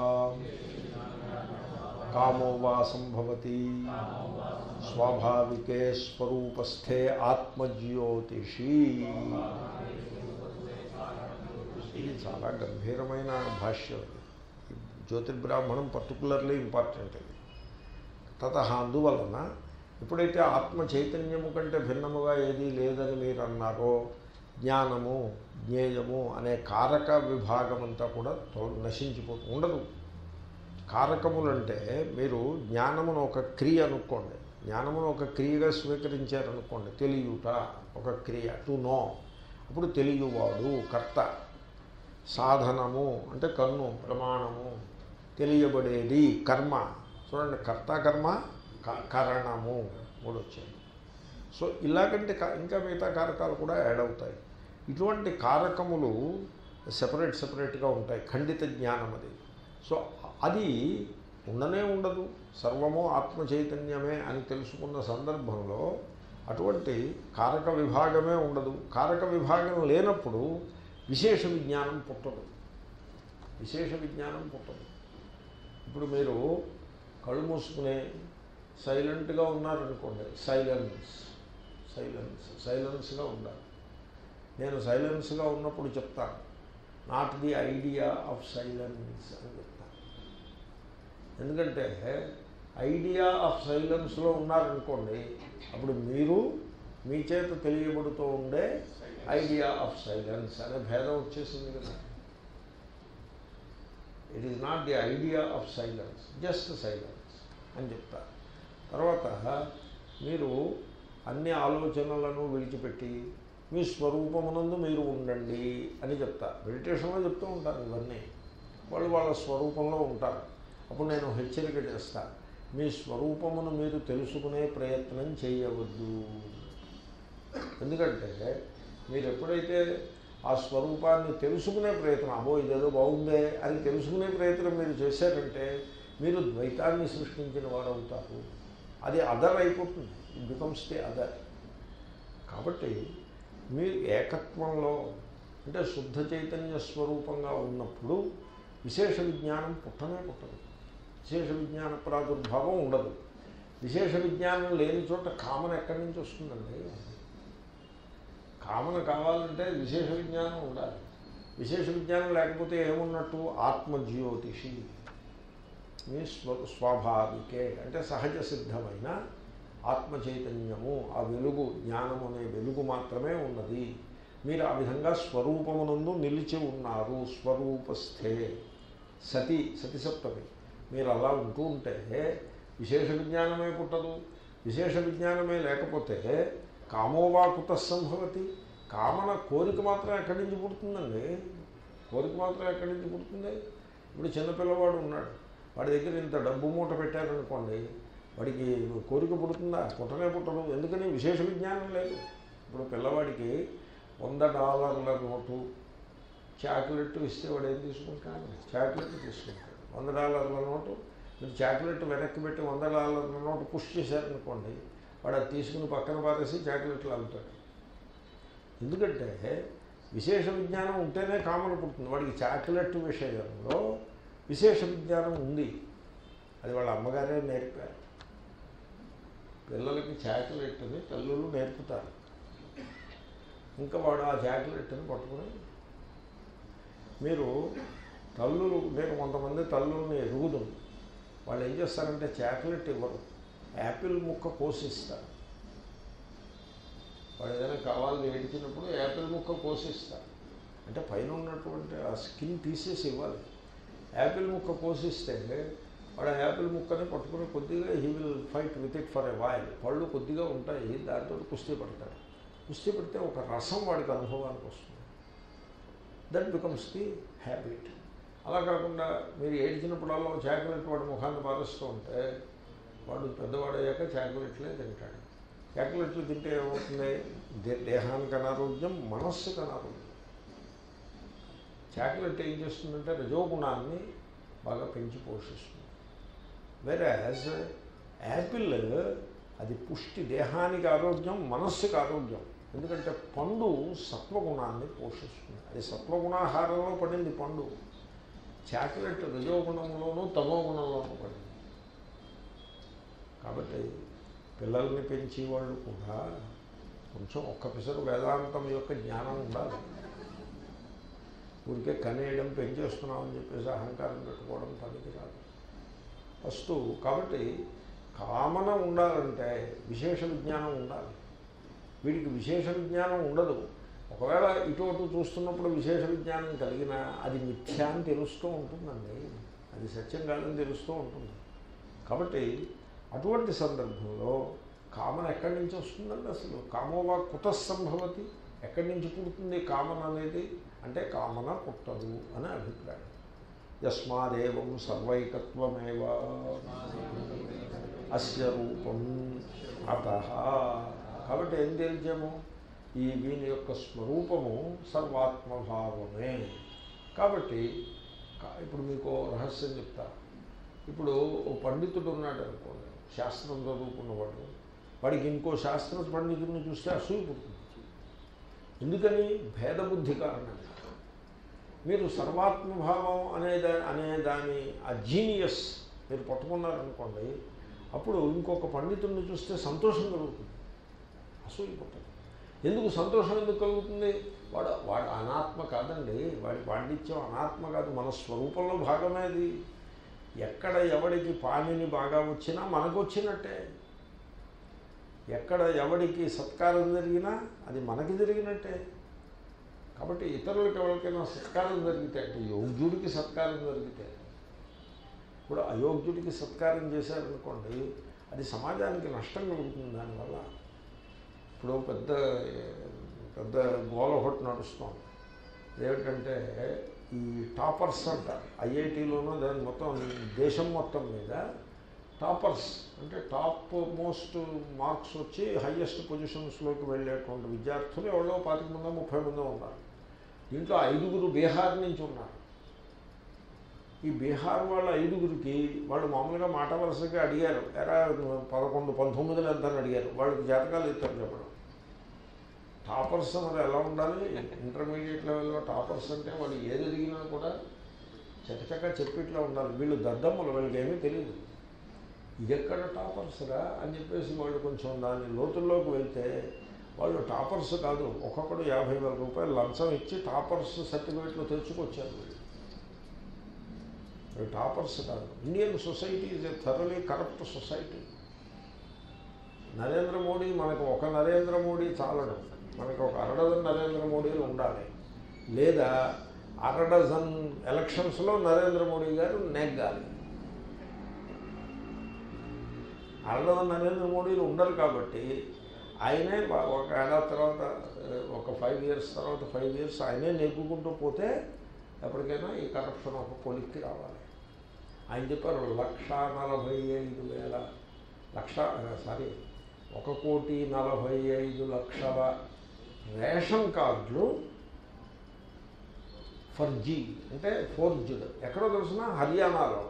కామో వా సంభవతి స్వాభావికే స్వరూపస్థే ఆత్మజ్యోతిషి. ఇది చాలా గంభీరమైన భాష్యం. జ్యోతిర్బ్రాహ్మణం పర్టికులర్లీ ఇంపార్టెంట్. ఇది తతః అందువలన ఎప్పుడైతే ఆత్మ చైతన్యము కంటే భిన్నముగా ఏదీ లేదని మీరు అన్నారో, జ్ఞానము జ్ఞేయము అనే కారక విభాగమంతా కూడా ఉండదు. కారకములంటే మీరు జ్ఞానమును ఒక క్రియ అనుకోండి, జ్ఞానమును ఒక క్రియగా స్వీకరించారనుకోండి. తెలియుట ఒక క్రియ, టు నో. అప్పుడు తెలియవాడు కర్త. సాధనము అంటే కన్ను, ప్రమాణము. తెలియబడేది కర్మ. చూడండి, కర్త కర్మ కరణము మూడు వచ్చాయి. సో ఇలాగంటే ఇంకా మిగతా కారకాలు కూడా యాడ్ అవుతాయి. ఇటువంటి కారకములు సెపరేట్గా ఉంటాయి. ఖండిత జ్ఞానం అది. సో అది ఉండనే ఉండదు. సర్వము ఆత్మ చైతన్యమే అని తెలుసుకున్న సందర్భంలో అటువంటి కారక విభాగమే ఉండదు. కారక విభాగం లేనప్పుడు విశేష విజ్ఞానం పుట్టదు. ఇప్పుడు మీరు కళ్ళు మూసుకునే సైలెంట్గా ఉన్నారనుకోండి, సైలెన్స్గా ఉండాలి. నేను సైలెన్స్గా ఉన్నప్పుడు చెప్తాను, not the idea of silence అని చెప్తాను. ఎందుకంటే ఐడియా ఆఫ్ సైలెన్స్లో ఉన్నారనుకోండి, అప్పుడు మీరు మీ చేత తెలియబడుతూ ఉండే ఐడియా ఆఫ్ సైలెన్స్ అనే భేదం వచ్చేసింది కదా. It is not the idea of silence, just silence అని చెప్తారు. తర్వాత మీరు అన్ని ఆలోచనలను విడిచిపెట్టి మీ స్వరూపమునందు మీరు ఉండండి అని చెప్తారు. మెడిటేషన్లో చెప్తూ ఉంటారు ఇవన్నీ. వాళ్ళు వాళ్ళ స్వరూపంలో ఉంటారు. అప్పుడు నేను హెచ్చరిక చేస్తాను, మీ స్వరూపమును మీరు తెలుసుకునే ప్రయత్నం చేయవద్దు. ఎందుకంటే మీరు ఎప్పుడైతే ఆ స్వరూపాన్ని తెలుసుకునే ప్రయత్నం, అబ్బో ఇదేదో బాగుందే అని తెలుసుకునే ప్రయత్నం మీరు చేశారంటే మీరు ద్వైతాన్ని సృష్టించిన వారు అవుతారు. అది అదర్ అయిపోతుంది, ఇట్ బికమ్స్ ది అదర్. కాబట్టి మీరు ఏకత్వంలో అంటే శుద్ధ చైతన్య స్వరూపంగా ఉన్నప్పుడు విశేష విజ్ఞానం పుట్టనే పుట్టదు, విశేష విజ్ఞాన ప్రాదుర్భావం ఉండదు. విశేష విజ్ఞానం లేని చోట కామన ఎక్కడి నుంచి వస్తుందండి? కామన కావాలంటే విశేష విజ్ఞానం ఉండాలి. విశేష విజ్ఞానం లేకపోతే ఏమున్నట్టు? ఆత్మజ్యోతిషి మీ స్వాభావికే అంటే సహజ సిద్ధమైన ఆత్మ చైతన్యము, ఆ వెలుగు, జ్ఞానము అనే వెలుగు మాత్రమే ఉన్నది. మీరు ఆ విధంగా స్వరూపమునందు నిలిచి ఉన్నారు. స్వరూపస్థే సతి, సతిసప్తమి. మీరు అలా ఉంటూ ఉంటే విశేష విజ్ఞానమే పుట్టదు. విశేష విజ్ఞానమే లేకపోతే కామోవా కుత సంభవతి. కామన కోరిక మాత్రం ఎక్కడి నుంచి పుడుతుందండి? కోరిక మాత్రం ఎక్కడి నుంచి పుడుతుంది? ఇప్పుడు చిన్నపిల్లవాడు ఉన్నాడు, వాడి దగ్గర ఇంత డబ్బు మూట పెట్టారనుకోండి, వాడికి కోరిక పుడుతుందా? పుట్టనే పుట్టదు. ఎందుకని? విశేష విజ్ఞానం లేదు. ఇప్పుడు పిల్లవాడికి $100 నోటు చాక్లెట్ ఇస్తే వాడు ఏం తీసుకుంటాడు? చాక్లెట్ తీసుకుంటాడు. $100 నోటు మీరు చాక్లెట్ వెనక్కి పెట్టి $100 నోటు పుష్ చేశారనుకోండి, వాడు అది తీసుకుని పక్కన పారేసి చాక్లెట్లు అమ్ముతాడు. ఎందుకంటే విశేష విజ్ఞానం ఉంటేనే కామన పుడుతుంది. వాడికి చాక్లెట్ విషయంలో విశేష విజ్ఞానం ఉంది. అది వాళ్ళ అమ్మగారే నేర్పారు. పిల్లలకి చాక్లెట్ని తల్లులు నేర్పుతారు. ఇంకా వాడు ఆ చాక్లెట్ని పట్టుకుని మీరు తల్లులు, నేను కొంతమంది తల్లుల్ని ఎరుగుతుంది. వాళ్ళు ఏం చేస్తారంటే చాక్లెట్ ఇవ్వరు, యాపిల్ ముక్క కోసిస్తారు. వాడు ఏదైనా కావాలని ఏడిచినప్పుడు యాపిల్ ముక్క కోసిస్తారు. అంటే పైన ఉన్నటువంటి ఆ స్కిన్ తీసేసి ఇవ్వాలి. యాపిల్ ముక్క కోసిస్తే వాడు ఆ యాపిల్ ముక్కని పట్టుకుని కొద్దిగా he will fight with it for a while. పళ్ళు కొద్దిగా ఉంటాయి, దాంతో కుస్తీ పడతాడు. కుస్తీ పడితే ఒక రసం వాడికి అనుభవానికి వస్తుంది. That becomes the habit. అలా కాకుండా మీరు ఏడ్చినప్పుడల్లా చాక్లెట్ వాడు ముఖాన్ని పారుస్తూ ఉంటే వాడు పెద్దవాడయ్యాక చాక్లెట్లే తింటాడు. చాక్లెట్లు తింటే ఏమవుతుంది? దేహానికి అనారోగ్యం, మనస్సుకు అనారోగ్యం. చాక్లెట్ ఏం చేస్తుందంటే రజోగుణాన్ని బాగా పెంచి పోషిస్తుంది. వెరాజ్ యాపిల్ అది పుష్టి, దేహానికి ఆరోగ్యం, మనస్సుకు ఆరోగ్యం. ఎందుకంటే పండు సత్వగుణాన్ని పోషిస్తుంది. అది సత్వగుణాహారంలో పడింది పండు. చాక్లెట్ రజోగుణంలోనూ తమోగుణంలోనూ పడింది. కాబట్టి పిల్లల్ని పెంచే వాళ్ళు కూడా కొంచెం ఒక్క పిసరు వేదాంతం యొక్క జ్ఞానం ఉండాలి. ఊరికే కనేయడం, పెంచేస్తున్నామని చెప్పేసి అహంకారం పెట్టుకోవడం పనికి రాదు. ఫస్ట్ కాబట్టి కామన ఉండాలంటే విశేష విజ్ఞానం ఉండాలి. వీడికి విశేష విజ్ఞానం ఉండదు. ఒకవేళ ఇటు అటు చూస్తున్నప్పుడు విశేష విజ్ఞానం కలిగినా అది మిథ్యా అని తెలుస్తూ ఉంటుందండి, అది సత్యం కాదని తెలుస్తూ ఉంటుంది. కాబట్టి అటువంటి సందర్భంలో కామన ఎక్కడి నుంచి వస్తుందండి? అసలు కామోవా కుత సంభవతి, ఎక్కడి నుంచి పుడుతుంది కామన అనేది? అంటే కామన పుట్టదు అని అభిప్రాయం. యస్మాదేవం సర్వైకత్వమేవ అస్య రూపం అతః. కాబట్టి ఏం తెలిసాము? ఈ వీని యొక్క స్వరూపము సర్వాత్మభావమే. కాబట్టి ఇప్పుడు మీకు రహస్యం చెప్తా. ఇప్పుడు ఓ పండితుడు ఉన్నాడు అనుకోండి, శాస్త్రం చదువుకున్నవాడు, వాడికి ఇంకో శాస్త్ర పండితుడిని చూస్తే అసూయ పుడుతుంది. ఎందుకని? భేదబుద్ధి కారణంగా. మీరు సర్వాత్మభావం అనే దాని ఆ జీనియస్ మీరు పట్టుకున్నారనుకోండి, అప్పుడు ఇంకొక పండితుడిని చూస్తే సంతోషం కలుగుతుంది, అసూయ పుట్టదు. ఎందుకు సంతోషం ఎందుకు కలుగుతుంది? వాడు అనాత్మ కాదండి, వాడి పాండిత్యం అనాత్మ కాదు, మన స్వరూపంలో భాగమే అది. ఎక్కడ ఎవడికి పాణిని బాగా వచ్చినా మనకు వచ్చినట్టే, ఎక్కడ ఎవడికి సత్కారం జరిగినా అది మనకి జరిగినట్టే. కాబట్టి ఇతరులకు ఎవరికైనా సత్కారం జరిగితే, అంటే యోగ్యుడికి సత్కారం జరిగితే, ఇప్పుడు అయోగ్యుడికి సత్కారం చేశారనుకోండి, అది సమాజానికి నష్టం కలుగుతుంది దానివల్ల. ఇప్పుడు పెద్ద పెద్ద గోల ఒకటి నడుస్తుంది. ఏమిటంటే ఈ టాపర్స్ అంటారు ఐఐటీలోనూ, దాని మొత్తం దేశం మొత్తం మీద టాపర్స్ అంటే టాప్ మోస్ట్ మార్క్స్ వచ్చి హయ్యెస్ట్ పొజిషన్స్లోకి వెళ్ళేటువంటి విద్యార్థులు ఎవరో 25 మందో 30 మందో ఉన్నారు. దీంట్లో 5 బీహార్ నుంచి ఉన్నారు. ఈ బీహార్ వాళ్ళ 5 వాళ్ళు మామూలుగా మాట వరుసగా అడిగారు, ఎరా 11, 19 ఎంత అని అడిగారు. వాళ్ళకి జాతకాలు ఇస్తారు చెప్పడం. టాపర్స్ మరి ఎలా ఉండాలి? ఇంటర్మీడియట్ లెవెల్లో టాపర్స్ అంటే వాళ్ళు ఏది అడిగినా కూడా చక్కచక్క చెప్పిట్లా ఉండాలి. వీళ్ళు దద్దమ్మలు, వీళ్ళకి ఏమీ తెలియదు. ఇది ఎక్కడ టాపర్స్రా అని చెప్పేసి వాళ్ళు కొంచెం దాని లోతుల్లోకి వెళ్తే వాళ్ళు టాపర్స్ కాదు, ఒక్కొక్కడు 50,000 రూపాయలు లంచం ఇచ్చి టాపర్స్ సర్టిఫికేట్లు తెచ్చుకొచ్చారు. వీళ్ళు టాపర్స్ కాదు. Indian society is a thoroughly corrupt society. Narendra Modi, మనకు ఒక నరేంద్ర మోడీ చాలడం, మనకు ఒక 1 డజన్ నరేంద్ర మోడీలు ఉండాలి. లేదా 1 డజన్ ఎలక్షన్స్లో నరేంద్ర మోడీ గారు నెగ్గాలి. 1 డజన్ నరేంద్ర మోడీలు ఉండరు కాబట్టి ఆయనే ఒక ఏడాది తర్వాత, ఒక 5 years తర్వాత 5 years ఆయనే నెగ్గుకుంటూ పోతే ఎప్పటికైనా ఈ కరప్షన్ ఒక కొలిక్కి రావాలి. ఆయన చెప్పారు 1,45,000 రేషన్ కార్డులు ఫర్జీ అంటే ఫోర్జ్డ్. ఎక్కడో తెలిసిన హర్యానాలో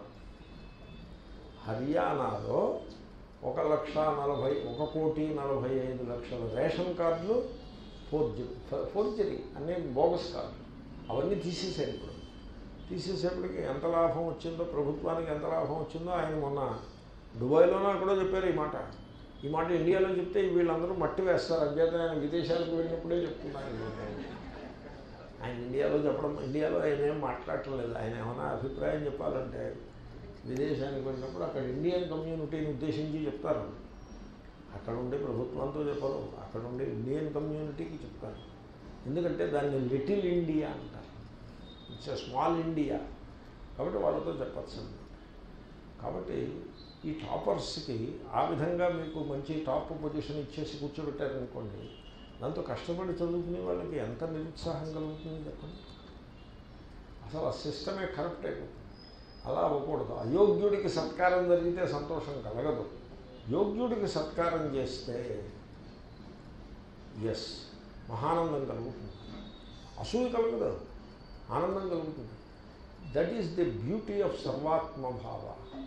1,45,00,000 రేషన్ కార్డులు ఫోర్జరీ అన్నీ బోగస్ కార్డులు. అవన్నీ తీసేశారు. ఇప్పుడు తీసేసేపటికి ఎంత లాభం వచ్చిందో, ప్రభుత్వానికి ఎంత లాభం వచ్చిందో ఆయన మొన్న దుబాయ్లోనే కూడా చెప్పారు ఈ మాట. ఈ మాట ఇండియాలో చెప్తే వీళ్ళందరూ మట్టి వేస్తారు. అంచేత ఆయన విదేశాలకు వెళ్ళినప్పుడే చెప్తున్నారు. ఆయన ఇండియాలో చెప్పడం, ఇండియాలో ఆయన ఏం మాట్లాడటం. ఆయన ఏమైనా అభిప్రాయం చెప్పాలంటే విదేశానికి వెళ్ళినప్పుడు అక్కడ ఇండియన్ కమ్యూనిటీని ఉద్దేశించి చెప్తారు. అక్కడ ఉండే ప్రభుత్వంతో చెప్పరు, అక్కడ ఉండే ఇండియన్ కమ్యూనిటీకి చెప్తారు. ఎందుకంటే దాన్ని లిటిల్ ఇండియా అంటారు. It's a small India. కాబట్టి వాళ్ళతో చెప్పచ్చు. కాబట్టి ఈ టాపర్స్కి ఆ విధంగా మీకు మంచి టాప్ పొజిషన్ ఇచ్చేసి కూర్చోబెట్టారనుకోండి, దాంతో కష్టపడి చదువుకునే వాళ్ళకి ఎంత నిరుత్సాహం కలుగుతుంది చెప్పండి. అసలు ఆ సిస్టమే కరెక్ట్ అయిపోతుంది. అలా అవ్వకూడదు. అయోగ్యుడికి సత్కారం జరిగితే సంతోషం కలగదు. యోగ్యుడికి సత్కారం చేస్తే ఎస్ మహానందం కలుగుతుంది. అసూయ కలగదు, ఆనందం కలుగుతుంది. That is the beauty of సర్వాత్మభావ.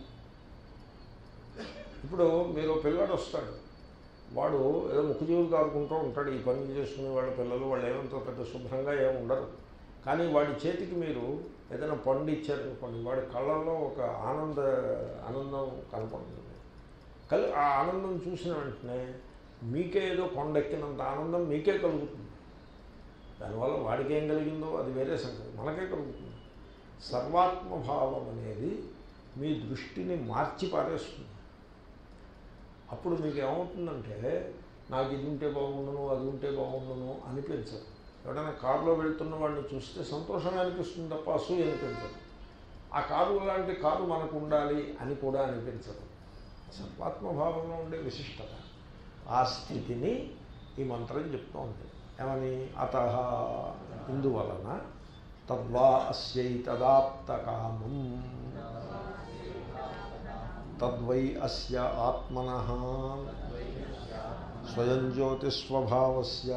ఇప్పుడు మీరు పిల్లడు వస్తాడు, వాడు ఏదో ముక్కుజీవులు కాదుకుంటూ ఉంటాడు. ఈ పని చేసుకునే వాళ్ళ పిల్లలు వాళ్ళు ఏమంతో పెద్ద శుభ్రంగా ఏమి ఉండరు. కానీ వాడి చేతికి మీరు ఏదైనా పండు ఇచ్చారనుకోండి, వాడి కళ్ళల్లో ఒక ఆనందం కనపడుతుంది. ఆ ఆనందం చూసిన వెంటనే మీకే ఏదో కొండెక్కినంత ఆనందం మీకే కలుగుతుంది. దానివల్ల వాడికి ఏం కలిగిందో అది వేరే సంగతి, మనకే కలుగుతుంది. సర్వాత్మభావం అనేది మీ దృష్టిని మార్చి పారేస్తుంది. అప్పుడు మీకు ఏమవుతుందంటే నాకు ఇది ఉంటే బాగుండును, అది ఉంటే బాగుండును అనిపించదు. ఎవడైనా కారులో వెళ్తున్న వాడిని చూస్తే సంతోషంగా అనిపిస్తుంది తప్ప అసూయ అనిపించదు. ఆ కారు లాంటి కారు మనకు ఉండాలి అని కూడా అనిపించదు. సర్వాత్మభావంలో ఉండే విశిష్టత, ఆ స్థితిని ఈ మంత్రం చెప్తూ ఉంటుంది. ఏమని? అతః ఇందువలన తద్వా అస్యైతదాప్తకామం తద్వై అస్య ఆత్మనః స్వయం జ్యోతిస్వభావస్య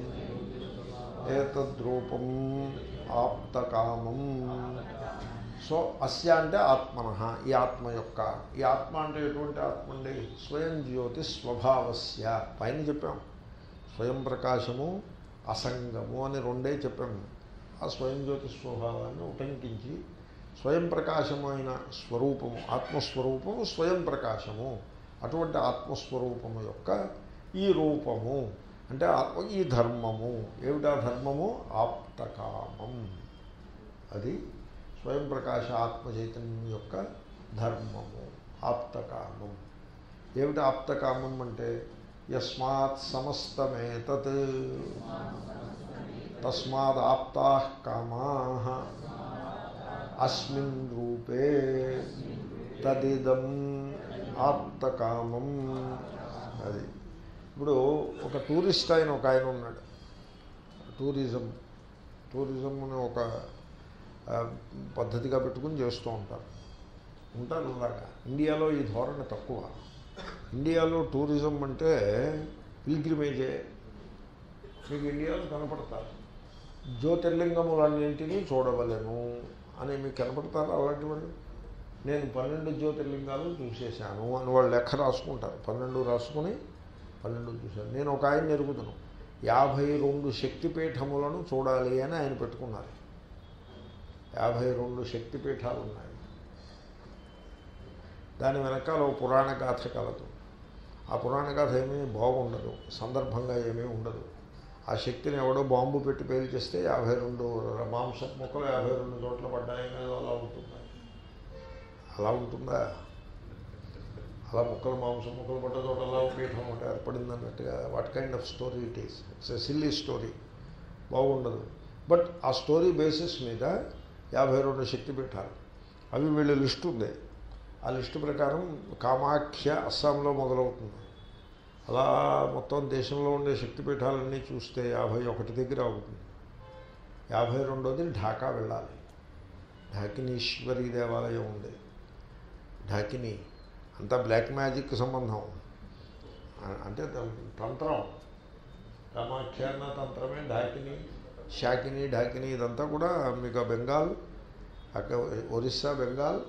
ఏతద్రూపం ఆప్తకామం. సో అస్య అంటే ఆత్మనః, ఈ ఆత్మ యొక్క, ఈ ఆత్మ అంటే ఎటువంటి ఆత్మ అండి? స్వయం జ్యోతి స్వభావస్య. పైన చెప్పాం స్వయం ప్రకాశము అసంగము అని రెండే చెప్పాము. ఆ స్వయం జ్యోతి స్వభావాన్ని ఉటంకించి స్వయం ప్రకాశమైన స్వరూపము, ఆత్మస్వరూపము స్వయం ప్రకాశము, అటువంటి ఆత్మస్వరూపము యొక్క ఈ రూపము అంటే ఈ ధర్మము. ఏమిటా ధర్మము? ఆప్తకామం. అది స్వయం ప్రకాశ ఆత్మ చైతన్యం యొక్క ధర్మము, ఆప్తకామం. ఏమిటి ఆప్తకామం అంటే యస్మాత్ సమస్తమేతత్ తస్మాద్ ఆప్తాః కామాః అస్మిన్ రూపే తదిదం ఆప్తకామం. అది ఇప్పుడు ఒక టూరిస్ట్ ఒక ఆయన ఉన్నాడు. టూరిజం అని ఒక పద్ధతిగా పెట్టుకుని చేస్తూ ఉంటారు అలాగా. ఇండియాలో ఈ ధోరణి తక్కువ. ఇండియాలో టూరిజం అంటే పిల్గ్రిమేజే. మీకు ఇండియాలో కనపడతారు జ్యోతిర్లింగములన్నింటినీ చూడవలెను అని మీకు కనపడతారు. అలాంటి వాళ్ళు నేను 12 జ్యోతిర్లింగాలు చూసేశాను అని వాళ్ళు లెక్క రాసుకుంటారు. 12 రాసుకుని 12 చూశాను. నేను ఒక ఆయన ఎరుగుతాను 52 శక్తిపీఠములను చూడాలి అని ఆయన పెట్టుకున్నారు. 52 శక్తిపీఠాలు ఉన్నాయి. దాని వెనకాల ఒక పురాణ గాథ కలదు. ఆ పురాణ గాథ ఏమీ బాగుండదు, సందర్భంగా ఏమీ ఉండదు. ఆ శక్తిని ఎవడో బాంబు పెట్టి పేల్చేస్తే 52 మాంస ముక్కలు 52 చోట్ల పడ్డాయి కదా, అలా ఉంటుంది. అలా ఉంటుందా? అలా మాంసం ముక్కలు పడ్డ చోట అలా పీఠం ఒకటి ఏర్పడింది అన్నట్టుగా what kind of story it is. It's a silly story, బాగుండదు. బట్ ఆ స్టోరీ బేసిస్ మీద 52 శక్తిపీఠాలు అవి వీళ్ళ లిస్టు ఉంది. ఆ లిస్టు ప్రకారం కామాఖ్య అస్సాంలో మొదలవుతుంది. అలా మొత్తం దేశంలో ఉండే శక్తిపీఠాలన్నీ చూస్తే 51 దగ్గర అవుతుంది. 52వది ఢాకా వెళ్ళాలి. ఢాకినీశ్వరి దేవాలయం ఉంది. ఢాకిని అంతా బ్లాక్ మ్యాజిక్ సంబంధం, అంటే తంత్రం. కామాఖ్య అన్న తంత్రమే. ఢాకిని, శాకిని, ఢాకిని ఇదంతా కూడా మీకు బెంగాల్, అక్కడ Orissa Bengal,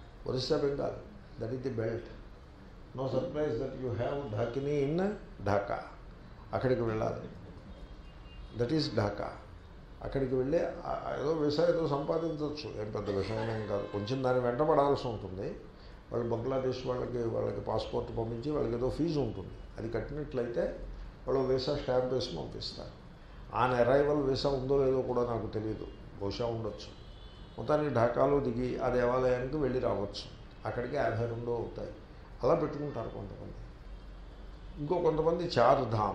that is the belt. No surprise that you have Dhakini in Dhaka. అక్కడికి వెళ్ళాలి. That is Dhaka. అక్కడికి వెళ్ళి ఏదో వీసా ఏదో సంపాదించవచ్చు, ఏం పెద్ద విషయం ఏం కాదు. కొంచెం దాన్ని వెంటపడాల్సి ఉంటుంది. వాళ్ళు బంగ్లాదేశ్ వాళ్ళకి పాస్పోర్ట్ పంపించి వాళ్ళకి ఏదో ఫీజు ఉంటుంది. అది కట్టినట్లయితే వాళ్ళు వీసా స్టాంప్ వేసి పంపిస్తారు. ఆన్ అరైవల్ వీసా ఉందో లేదో కూడా నాకు తెలియదు, బహుశా ఉండొచ్చు. మొత్తానికి ఢాకాలో దిగి ఆ దేవాలయానికి వెళ్ళి రావచ్చు. అక్కడికి 52 అవుతాయి. అలా పెట్టుకుంటారు కొంతమంది. ఇంకో కొంతమంది చార్ధామ్,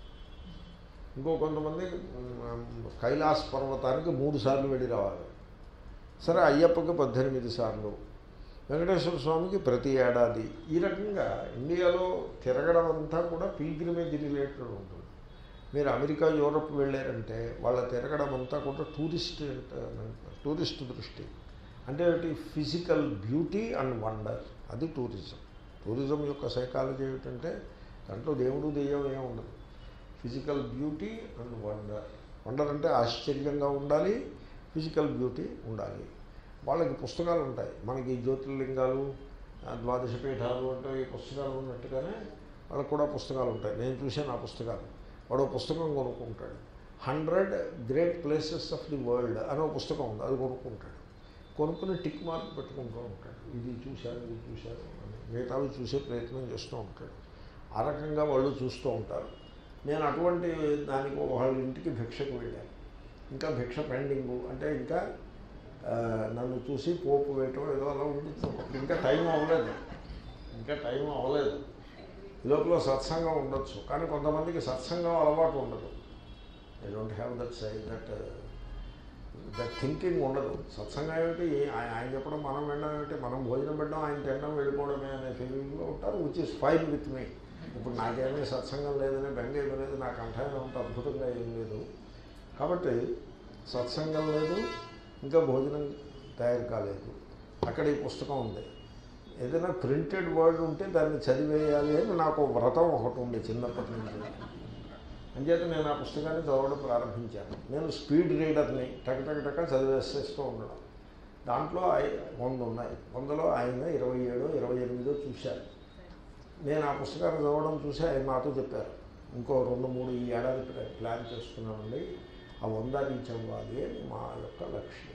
ఇంకో కొంతమంది కైలాస్ పర్వతానికి 3 సార్లు వెళ్ళి రావాలి. సరే, అయ్యప్పకి 18 సార్లు, వెంకటేశ్వర స్వామికి ప్రతి ఏడాది. ఈ రకంగా ఇండియాలో తిరగడం అంతా కూడా పిల్గ్రిమేజ్ రిలేటెడ్ ఉంటుంది. మీరు అమెరికా, యూరప్ వెళ్ళారంటే వాళ్ళ తిరగడం అంతా కూడా టూరిస్ట్ దృష్టి. అంటే ఫిజికల్ బ్యూటీ అండ్ వండర్, అది టూరిజం. టూరిజం యొక్క సైకాలజీ ఏమిటంటే దాంట్లో దేవుడు దెయ్యం ఏమి ఉండదు. Physical beauty and wonder. Wonder అంటే ఆశ్చర్యంగా ఉండాలి, ఫిజికల్ బ్యూటీ ఉండాలి. వాళ్ళకి పుస్తకాలు ఉంటాయి. మనకి జ్యోతిర్లింగాలు, 12 పీఠాలు అంటే ఈ పుస్తకాలు ఉన్నట్టుగానే వాళ్ళకు కూడా పుస్తకాలు ఉంటాయి. నేను చూశాను ఆ పుస్తకాలు. వాడు పుస్తకం కొనుక్కుంటాడు. 100 great places of the world అనే ఒక పుస్తకం ఉంది, అది కొనుక్కుంటాడు. కొనుక్కుని టిక్ మార్క్ పెట్టుకుంటూ ఉంటాడు. ఇది చూశాను అని. మిగతావి చూసే ప్రయత్నం చేస్తూ ఉంటాడు. ఆ రకంగా వాళ్ళు చూస్తూ ఉంటారు. నేను అటువంటి దానికి వాళ్ళ ఇంటికి భిక్షకు వెళ్ళాను. ఇంకా భిక్ష పెండింగు అంటే ఇంకా నన్ను చూసి పోపు వేయటం ఏదో అలా ఉంటుంది. ఇంకా టైం అవ్వలేదు. ఈ లోపల సత్సంగం ఉండొచ్చు, కానీ కొంతమందికి సత్సంగం అలవాటు ఉండదు. I don't have that thinking ఉండదు. సత్సంగం ఏమిటి, ఆయన చెప్పడం మనం వినడం ఏమిటి, మనం భోజనం పెట్టడం ఆయన తినడం వెళ్ళిపోవడమే అనే ఫీలింగ్లో ఉంటారు. Which is fine with me. ఇప్పుడు నాకేమీ సత్సంగం లేదని బెంగ ఏమీ లేదు, నాకు కంఠాయం అంత అద్భుతంగా ఏం లేదు. కాబట్టి సత్సంగం లేదు, ఇంకా భోజనం తయారు కాలేదు. అక్కడ ఈ పుస్తకం ఉంది. ఏదైనా ప్రింటెడ్ వర్డ్ ఉంటే దాన్ని చదివేయాలి అని నాకు వ్రతం ఒకటి ఉంది చిన్నప్పటి నుంచి. అంచేత నేను ఆ పుస్తకాన్ని చదవడం ప్రారంభించాను. నేను స్పీడ్ రీడర్ని, టక చదివేసేస్తూ ఉండడం. దాంట్లో 100 ఉన్నాయి. 100లో ఆయన 27, 28 చూశారు. నేను ఆ పుస్తకాన్ని చదవడం చూసి ఆయన నాతో చెప్పారు, ఇంకో 2-3 ఈ ఏడాది ప్లాన్ చేస్తున్నామండి, ఆ 100 రీచ్ అవ్వాలి అని మా యొక్క లక్ష్యం.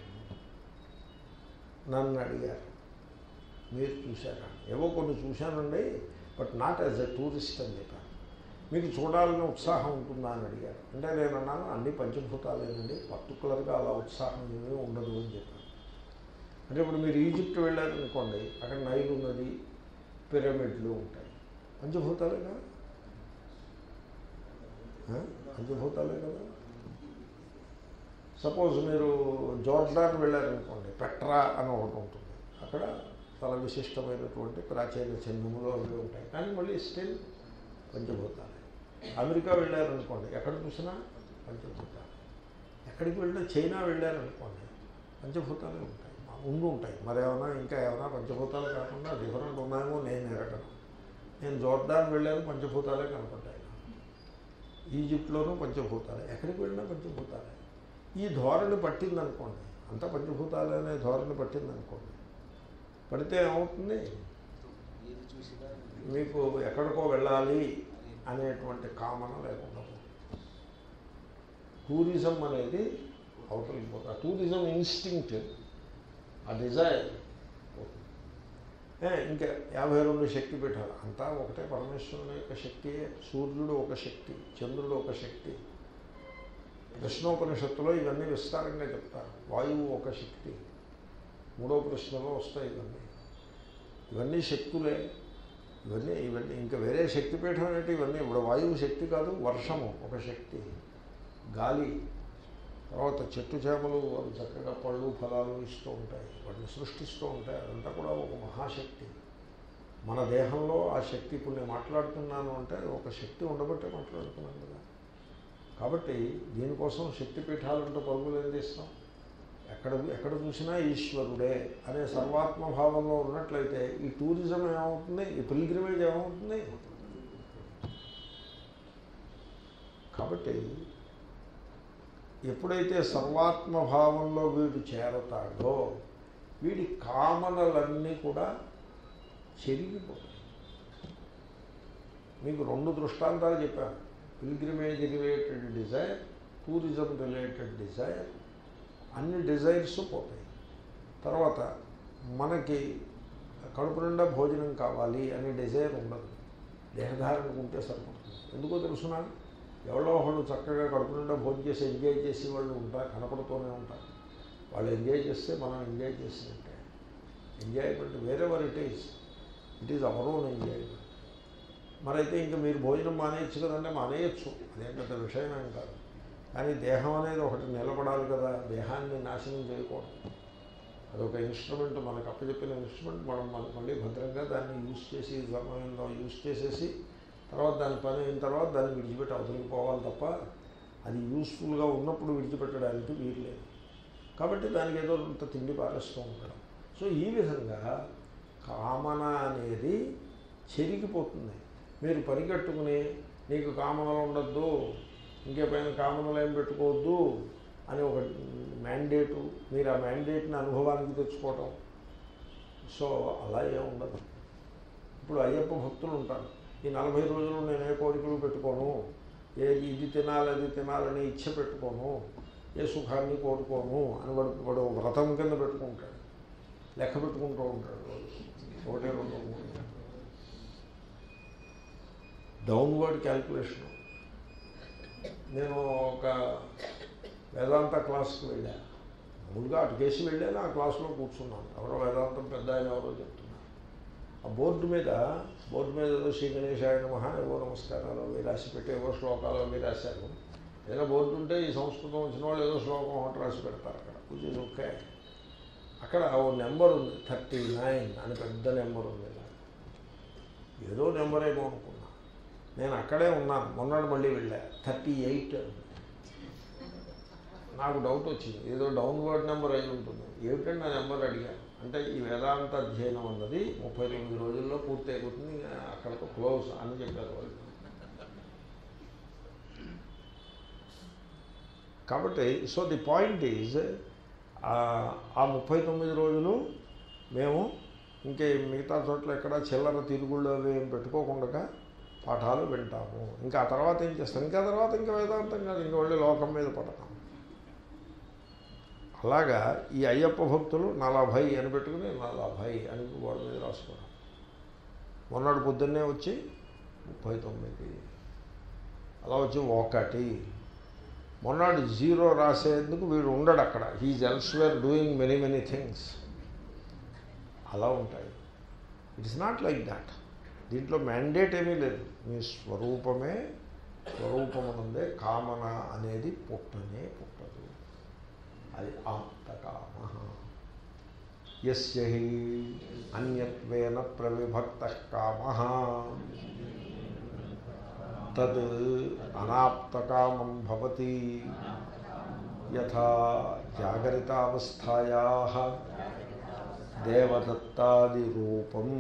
నన్ను అడిగారు, మీరు చూశారా? ఏవో కొన్ని చూశానండి, but not as a tourist అని చెప్పాను. మీకు చూడాలని ఉత్సాహం ఉంటుందా అని అడిగారు. అంటే నేను అన్నాను, అన్ని పంచభూతాలేనండి, పర్టికులర్గా అలా ఉత్సాహం ఏమీ ఉండదు అని చెప్పాను. అంటే ఇప్పుడు మీరు ఈజిప్ట్ వెళ్ళారనుకోండి, అక్కడ నైలు ఉన్నది, పిరమిడ్లు ఉంటాయి. పంచభూతాలే కదా, పంచభూతాలే కదా. సపోజ్ మీరు జోర్డాన్ వెళ్ళారనుకోండి, పెట్రా అని ఒకటి ఉంటుంది, అక్కడ చాలా విశిష్టమైనటువంటి ప్రాచీన చిహ్నములు అవి ఉంటాయి, కానీ మళ్ళీ స్టిల్ పంచభూతాలే. అమెరికా వెళ్ళారనుకోండి, ఎక్కడ చూసినా పంచభూతాలు. ఎక్కడికి వెళ్ళినా చైనా వెళ్ళారనుకోండి, పంచభూతాలే ఉంటాయి, ఉంటాయి. మరేమైనా ఇంకా ఏమైనా పంచభూతాలు కాకుండా డిఫరెంట్ ఉన్నాయేమో నేను ఎరగను. నేను జోర్డాన్ వెళ్ళాను, పంచభూతాలే కనపడ్డాయి. ఈజిప్ట్లోనూ పంచభూతాలే, ఎక్కడికి వెళ్ళినా పంచభూతాలే. ఈ ధోరణి పట్టిందనుకోండి, అంతా పంచభూతాలే అనే ధోరణి పట్టిందనుకోండి, పడితే ఏమవుతుంది, మీకు ఎక్కడికో వెళ్ళాలి అనేటువంటి కామన లేకుండా టూరిజం అనేది అవతలికి పోతుంది. ఆ టూరిజం ఇన్స్టింక్ట్, ఆ డిజైర్. ఇంకా 52 శక్తిపీఠాలు అంతా ఒకటే, పరమేశ్వరుని యొక్క శక్తియే. సూర్యుడు ఒక శక్తి, చంద్రుడు ఒక శక్తి. ప్రశ్నోపనిషత్తులో ఇవన్నీ విస్తారంగా చెప్తారు. వాయువు ఒక శక్తి, 3వ ప్రశ్నలో వస్తాయి ఇవన్నీ. ఇవన్నీ శక్తులే. ఇవన్నీ ఇంకా వేరే శక్తిపీఠం ఏంటి? ఇవన్నీ ఇప్పుడు వాయువు శక్తి కాదు, వర్షము ఒక శక్తి, గాలి, తర్వాత చెట్టు చేమలు అవి చక్కగా పళ్ళు ఫలాలు ఇస్తూ ఉంటాయి, వాటిని సృష్టిస్తూ ఉంటాయి. అదంతా కూడా ఒక మహాశక్తి. మన దేహంలో ఆ శక్తి, ఇప్పుడు నేను మాట్లాడుతున్నాను అంటే ఒక శక్తి ఉండబట్టే మాట్లాడుతున్నాను కదా. కాబట్టి దీనికోసం శక్తిపీఠాలంటూ పరుగులు ఏం చేస్తాం? ఎక్కడ చూసినా ఈశ్వరుడే అనే సర్వాత్మభావంలో ఉన్నట్లయితే ఈ టూరిజం ఏమవుతుంది, ఈ పిల్గ్రిమేజ్ ఏమవుతుంది? కాబట్టి ఎప్పుడైతే సర్వాత్మభావంలో వీడు చేరతాడో వీడి కామనలన్నీ కూడా చెరిగిపోతాయి. మీకు 2 దృష్టాంతాలు చెప్పాను. Pilgrimage related desire, tourism related desire. అన్ని డిజైర్స్ పోతాయి. తర్వాత మనకి కడుపు నిండా భోజనం కావాలి అనే డిజైర్ ఉండదు. దేహధారణకు ఉంటే సరిపడుతుంది. ఎందుకో తెలుసునా? ఎవరో వాళ్ళు చక్కగా కడుపు నిండా భోజనం చేసి ఎంజాయ్ చేసి వాళ్ళు ఉంటారు, కనపడుతూనే ఉంటారు. వాళ్ళు ఎంజాయ్ చేస్తే మనం ఎంజాయ్ చేసినట్టే. Enjoyment wherever it is our own enjoyment. మరైతే ఇంకా మీరు భోజనం మానేయచ్చు కదంటే మానేయచ్చు, అదేం పెద్ద విషయం ఏం కాదు. కానీ దేహం అనేది ఒకటి నిలబడాలి కదా, దేహాన్ని నాశనం చేయకూడదు. అదొక ఇన్స్ట్రుమెంట్, మనకు అప్పచెప్పిన ఇన్స్ట్రుమెంట్. మనం మళ్ళీ భద్రంగా దాన్ని యూజ్ చేసి సమయంలో యూజ్ చేసేసి తర్వాత దాని పని అయిన తర్వాత దాన్ని విడిచిపెట్టి అవతలికి పోవాలి తప్ప అది యూస్ఫుల్గా ఉన్నప్పుడు విడిచిపెట్టడానికి వీలు లేదు. కాబట్టి దానికి ఏదో అంత తిండి పారేస్తూ ఉండడం. సో ఈ విధంగా కామన అనేది చెరిగిపోతుంది. మీరు పరిగెట్టుకుని నీకు కామనలు ఉండద్దు, ఇంకేపైన కామనలు ఏం పెట్టుకోవద్దు అని ఒక మ్యాండేటు, మీరు ఆ మ్యాండేట్ని అనుభవానికి తెచ్చుకోవటం. సో అలా ఏముండదు. ఇప్పుడు అయ్యప్ప భక్తులు ఉంటారు, ఈ 40 రోజులు నేను ఏ కోరికలు పెట్టుకోను, ఇది తినాలి అది తినాలని ఇచ్చ పెట్టుకోను, ఏ సుఖాన్ని కోరుకోను అని వాడు వ్రతం కింద పెట్టుకుంటాడు, లెక్క పెట్టుకుంటూ ఉంటాడు. 1, 2, 3 డౌన్వర్డ్ క్యాల్కులేషను. నేను ఒక వేదాంత క్లాస్కి వెళ్ళాను. మామూలుగా అటు కేసి వెళ్ళాను, ఆ క్లాసులో కూర్చున్నాను. ఎవరో వేదాంతం పెద్ద ఆయన ఎవరో చెప్తున్నారు. ఆ బోర్డు మీద ఏదో శ్రీ గణేశాయ నమః ఏవో నమస్కారాలు అవి రాసి పెట్టి ఏవో శ్లోకాలు అవి రాశారు. ఏదైనా బోర్డు ఉంటే ఈ సంస్కృతం వచ్చిన వాళ్ళు ఏదో శ్లోకం ఒకటి రాసి పెడతారు అక్కడ, విచ్ ఈజ్ ఓకే. అక్కడ ఓ నెంబర్ ఉంది, 39 అని పెద్ద నెంబర్ ఉంది. ఏదో నెంబర్ ఏమో అనుకున్నా. నేను అక్కడే ఉన్నాను, మొన్నటి మళ్ళీ వెళ్ళా, 38. నాకు డౌట్ వచ్చింది, ఏదో డౌన్వర్డ్ నెంబర్ అయి ఉంటుంది. ఏమిటంటే ఆ నెంబర్ అడిగాను. అంటే ఈ వేదాంత అధ్యయనం అన్నది 39 రోజుల్లో పూర్తి అయిపోతుంది, అక్కడితో క్లోజ్ అని చెప్పారు వాళ్ళు. కాబట్టి సో ది పాయింట్ ఈజ్, ఆ 39 రోజులు మేము ఇంకే మిగతా చోట్ల ఎక్కడ చిల్లర తిరుగుళ్ళు అవి ఏం పెట్టుకోకుండా పాఠాలు వింటాము. ఇంకా ఆ తర్వాత ఏం చేస్తాం? ఇంకా తర్వాత ఇంకా వేదాంతం కాదు, ఇంకా వెళ్ళి లోకం మీద పడతాం. అలాగా ఈ అయ్యప్ప భక్తులు 40 అని పెట్టుకుని 40 అని వాడి మీద రాసుకోవడం. మొన్నటి పొద్దున్నే వచ్చి 39, అలా వచ్చి 1. మొన్నటి 0 రాసేందుకు వీడు ఉండడు అక్కడ. He is elsewhere doing many things. అలా ఉంటాయి. It's not like that. దీంట్లో మ్యాండేట్ ఏమీ లేదు. మీ స్వరూపమే, స్వరూపమునందే కామన అనేది పుట్టనే పుట్టదు. అది ఆప్తకామ. యస్య హి అన్యత్వేన ప్రవిభక్తః కామః తద్ అనాప్తకామం భవతి యథా జాగరితావస్థాయాః దేవదత్తాది రూపం.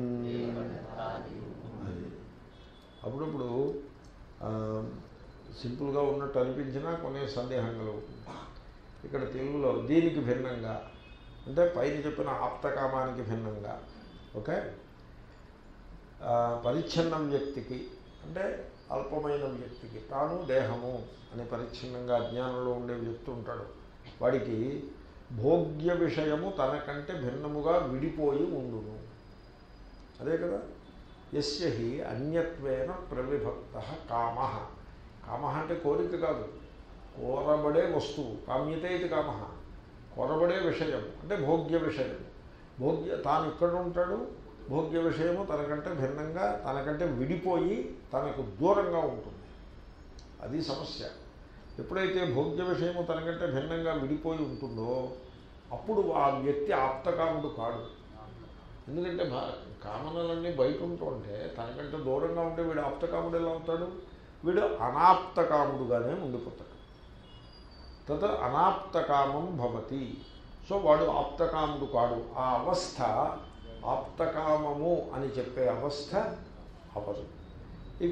అప్పుడప్పుడు సింపుల్గా ఉన్నట్టు అనిపించినా కొన్ని సందేహం కలుగుతుంది. ఇక్కడ తెలుగులో దీనికి భిన్నంగా అంటే పైన చెప్పిన ఆప్తకామానికి భిన్నంగా, ఓకే, పరిచ్ఛిన్న వ్యక్తికి అంటే అల్పమైన వ్యక్తికి, తాను దేహము అని పరిచ్ఛిన్నంగా అజ్ఞానంలో ఉండే వ్యక్తి ఉంటాడు. వాడికి భోగ్య విషయము తనకంటే భిన్నముగా విడిపోయి ఉండును. అదే కదా. యస్య హి అన్యత్వేన ప్రవిభక్తః కామః. కామః అంటే కోరిక కాదు, కోరబడే వస్తువు. కామ్యతే ఇది కామః. కోరబడే విషయం అంటే భోగ్య విషయం. తాను ఇక్కడ ఉంటాడు, భోగ్య విషయము తనకంటే భిన్నంగా, తనకంటే విడిపోయి తనకు దూరంగా ఉంటుంది. అది సమస్య. ఎప్పుడైతే భోగ్య విషయము తనకంటే భిన్నంగా విడిపోయి ఉంటుందో అప్పుడు ఆ వ్యక్తి ఆప్తకాముడు కాడు. ఎందుకంటే కామనలన్నీ బయట ఉంటుంటే తనకంటే దూరంగా ఉంటే వీడు ఆప్తకాముడు ఎలా అవుతాడు? వీడు అనాప్తకాముడుగానే ఉండిపోతాడు. తత్ అనాప్తకామం భవతి. సో వాడు ఆప్తకాముడు కాడు. ఆ అవస్థ ఆప్తకామము అని చెప్పే అవస్థ అవ్వదు. ఇక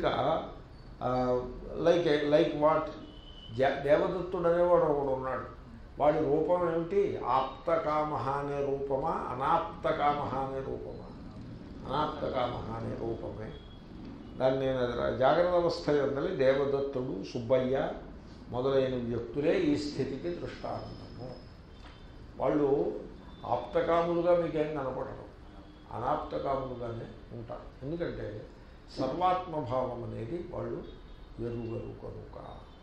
లైక్ వాట్, దేవదత్తుడు అనేవాడు ఒకడు ఉన్నాడు. వాడి రూపం ఏమిటి? ఆప్తకామ అనే రూపమా, అనాప్తకామ అనే రూపమా? అనాప్తకామ అనే రూపమే. దాన్ని నేను జాగ్రత్త అవస్థ ఎందలి దేవదత్తుడు, సుబ్బయ్య మొదలైన వ్యక్తులే ఈ స్థితికి దృష్టాంతము. వాళ్ళు ఆప్తకాములుగా మీకేం కనపడరు, అనాప్తకాములుగానే ఉంటారు. ఎందుకంటే సర్వాత్మభావం అనేది వాళ్ళు ఎరుగరు కనుక.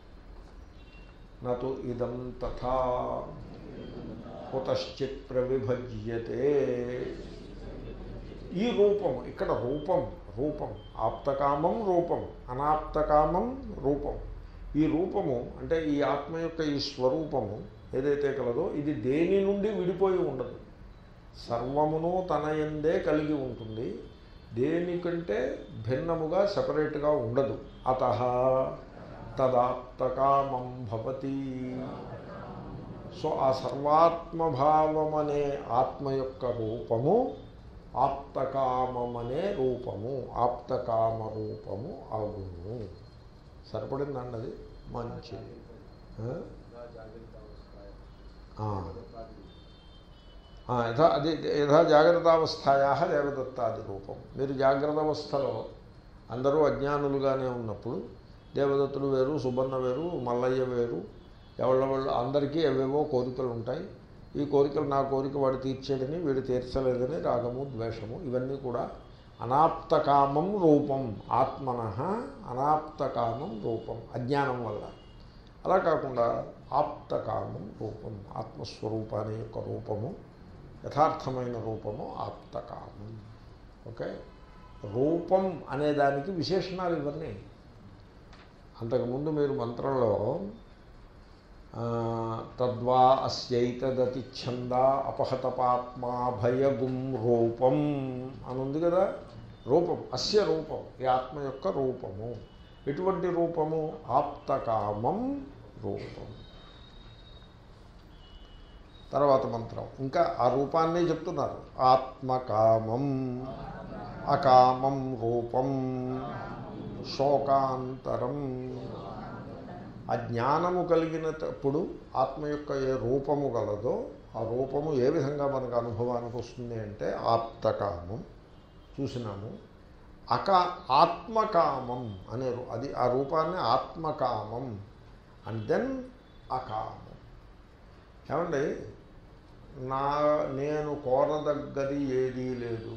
నతు ఇదం తథా కుతశ్చిత్ ప్రవిభజ్యతే. ఈ రూపం ఇక్కడ రూపం ఆప్తకామం రూపం, అనాప్తకామం రూపం. ఈ రూపము అంటే ఈ ఆత్మ యొక్క ఈ స్వరూపము ఏదైతే కలదో ఇది దేని నుండి విడిపోయి ఉండదు. సర్వమును తన యందే కలిగి ఉంటుంది. దేనికంటే భిన్నముగా సపరేట్గా ఉండదు. అతః తదాప్తకామం భవతి. సో ఆ సర్వాత్మభావమనే ఆత్మ యొక్క రూపము ఆప్తకామమనే రూపము, ఆప్తకామ రూపము అగును. సరిపడిందండి అది? మంచిది. యథా జాగ్రత్తావస్థాయా దేవదత్తాది రూపం. మీరు జాగ్రత్త అవస్థలో అందరూ అజ్ఞానులుగానే ఉన్నప్పుడు దేవదత్తులు వేరు, సుబ్బన్న వేరు, మల్లయ్య వేరు, ఎవళ్ళ అందరికీ ఏవేవో కోరికలు ఉంటాయి. ఈ కోరికలు నా కోరిక వాడు తీర్చేయడని, వీడు తీర్చలేదని రాగము, ద్వేషము, ఇవన్నీ కూడా అనాప్తకామం రూపం. ఆత్మనః అనాప్తకామం రూపం అజ్ఞానం వల్ల. అలా కాకుండా ఆప్తకామం రూపం, ఆత్మస్వరూపాన్ని యొక్క రూపము, యథార్థమైన రూపము ఆప్తకామం. ఓకే. రూపం అనేదానికి విశేషణాలు ఇవన్నీ. అంతకుముందు మీరు మంత్రంలో తద్వా అస్యైతదతిచ్ఛందా అపహతపాత్మాభయగుం రూపం అని ఉంది కదా. రూపం, అస్య రూపం, ఈ ఆత్మ యొక్క రూపము. ఎటువంటి రూపము? ఆప్తకామం రూపం. తర్వాత మంత్రం ఇంకా ఆ రూపాన్ని చెప్తున్నారు. ఆత్మకామం అకామం రూపం శోకాంతరం. అజ్ఞానము కలిగినప్పుడు ఆత్మ యొక్క ఏ రూపము గలదో ఆ రూపము ఏ విధంగా మనకు అనుభవానికి వస్తుంది అంటే ఆప్తకామం చూసినాము. ఆత్మకామం అనే అది ఆ రూపాన్ని ఆత్మకామం అండ్ దెన్ అకామం. ఏమండి, నేను కోరదగ్గది ఏదీ లేదు,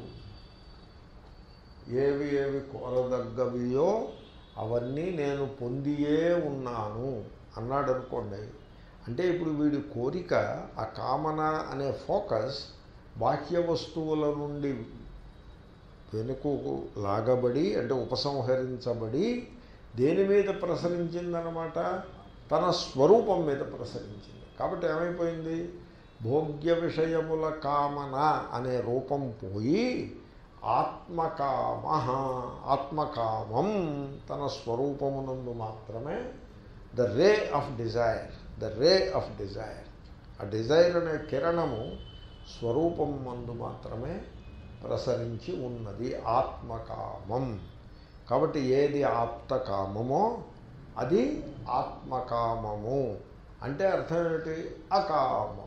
ఏవి కోరదగ్గవియో అవన్నీ నేను పొందియే ఉన్నాను అన్నాడు అనుకోండి. అంటే ఇప్పుడు వీడి కోరిక, ఆ కామన అనే ఫోకస్ బాహ్య వస్తువుల నుండి వెనుకకు లాగబడి అంటే ఉపసంహరించబడి దేని మీద ప్రసరించిందనమాట? తన స్వరూపం మీద ప్రసరించింది. కాబట్టి ఏమైపోయింది? భోగ్య విషయముల కామన అనే రూపం పోయి ఆత్మకామ, ఆత్మకామం తన స్వరూపమునందు మాత్రమే the ray of desire, the ray of desire, ఆ డిజైర్ అనే కిరణము స్వరూపం మందు మాత్రమే ప్రసరించి ఉన్నది ఆత్మకామం. కాబట్టి ఏది ఆప్తకామమో అది ఆత్మకామము. అంటే అర్థం ఏమిటి? అకామము.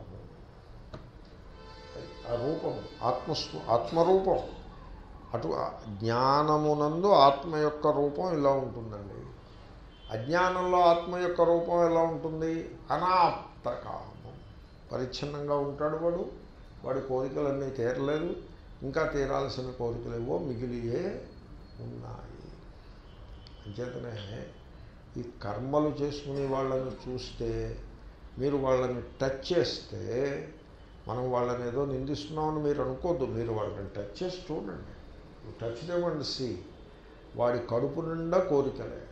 ఆ రూపము ఆత్మరూపం. అటు జ్ఞానమునందు ఆత్మ యొక్క రూపం ఇలా ఉంటుందండి. అజ్ఞానంలో ఆత్మ యొక్క రూపం ఎలా ఉంటుంది? అనాప్తకామం. పరిచ్ఛిన్నంగా ఉంటాడు వాడు. వాడి కోరికలన్నీ తీరలేదు, ఇంకా తీరాల్సిన కోరికలు ఏవో మిగిలియే ఉన్నాయి. అంచేతనే ఈ కర్మలు చేసుకునే వాళ్ళని చూస్తే, మీరు వాళ్ళని టచ్ చేస్తే, మనం వాళ్ళని ఏదో నిందిస్తున్నామని మీరు అనుకోద్దు. మీరు వాళ్ళని టచ్ చేసి చూడండి. టచ్ దేమండి సి, వాడి కడుపు నిండా కోరికలే,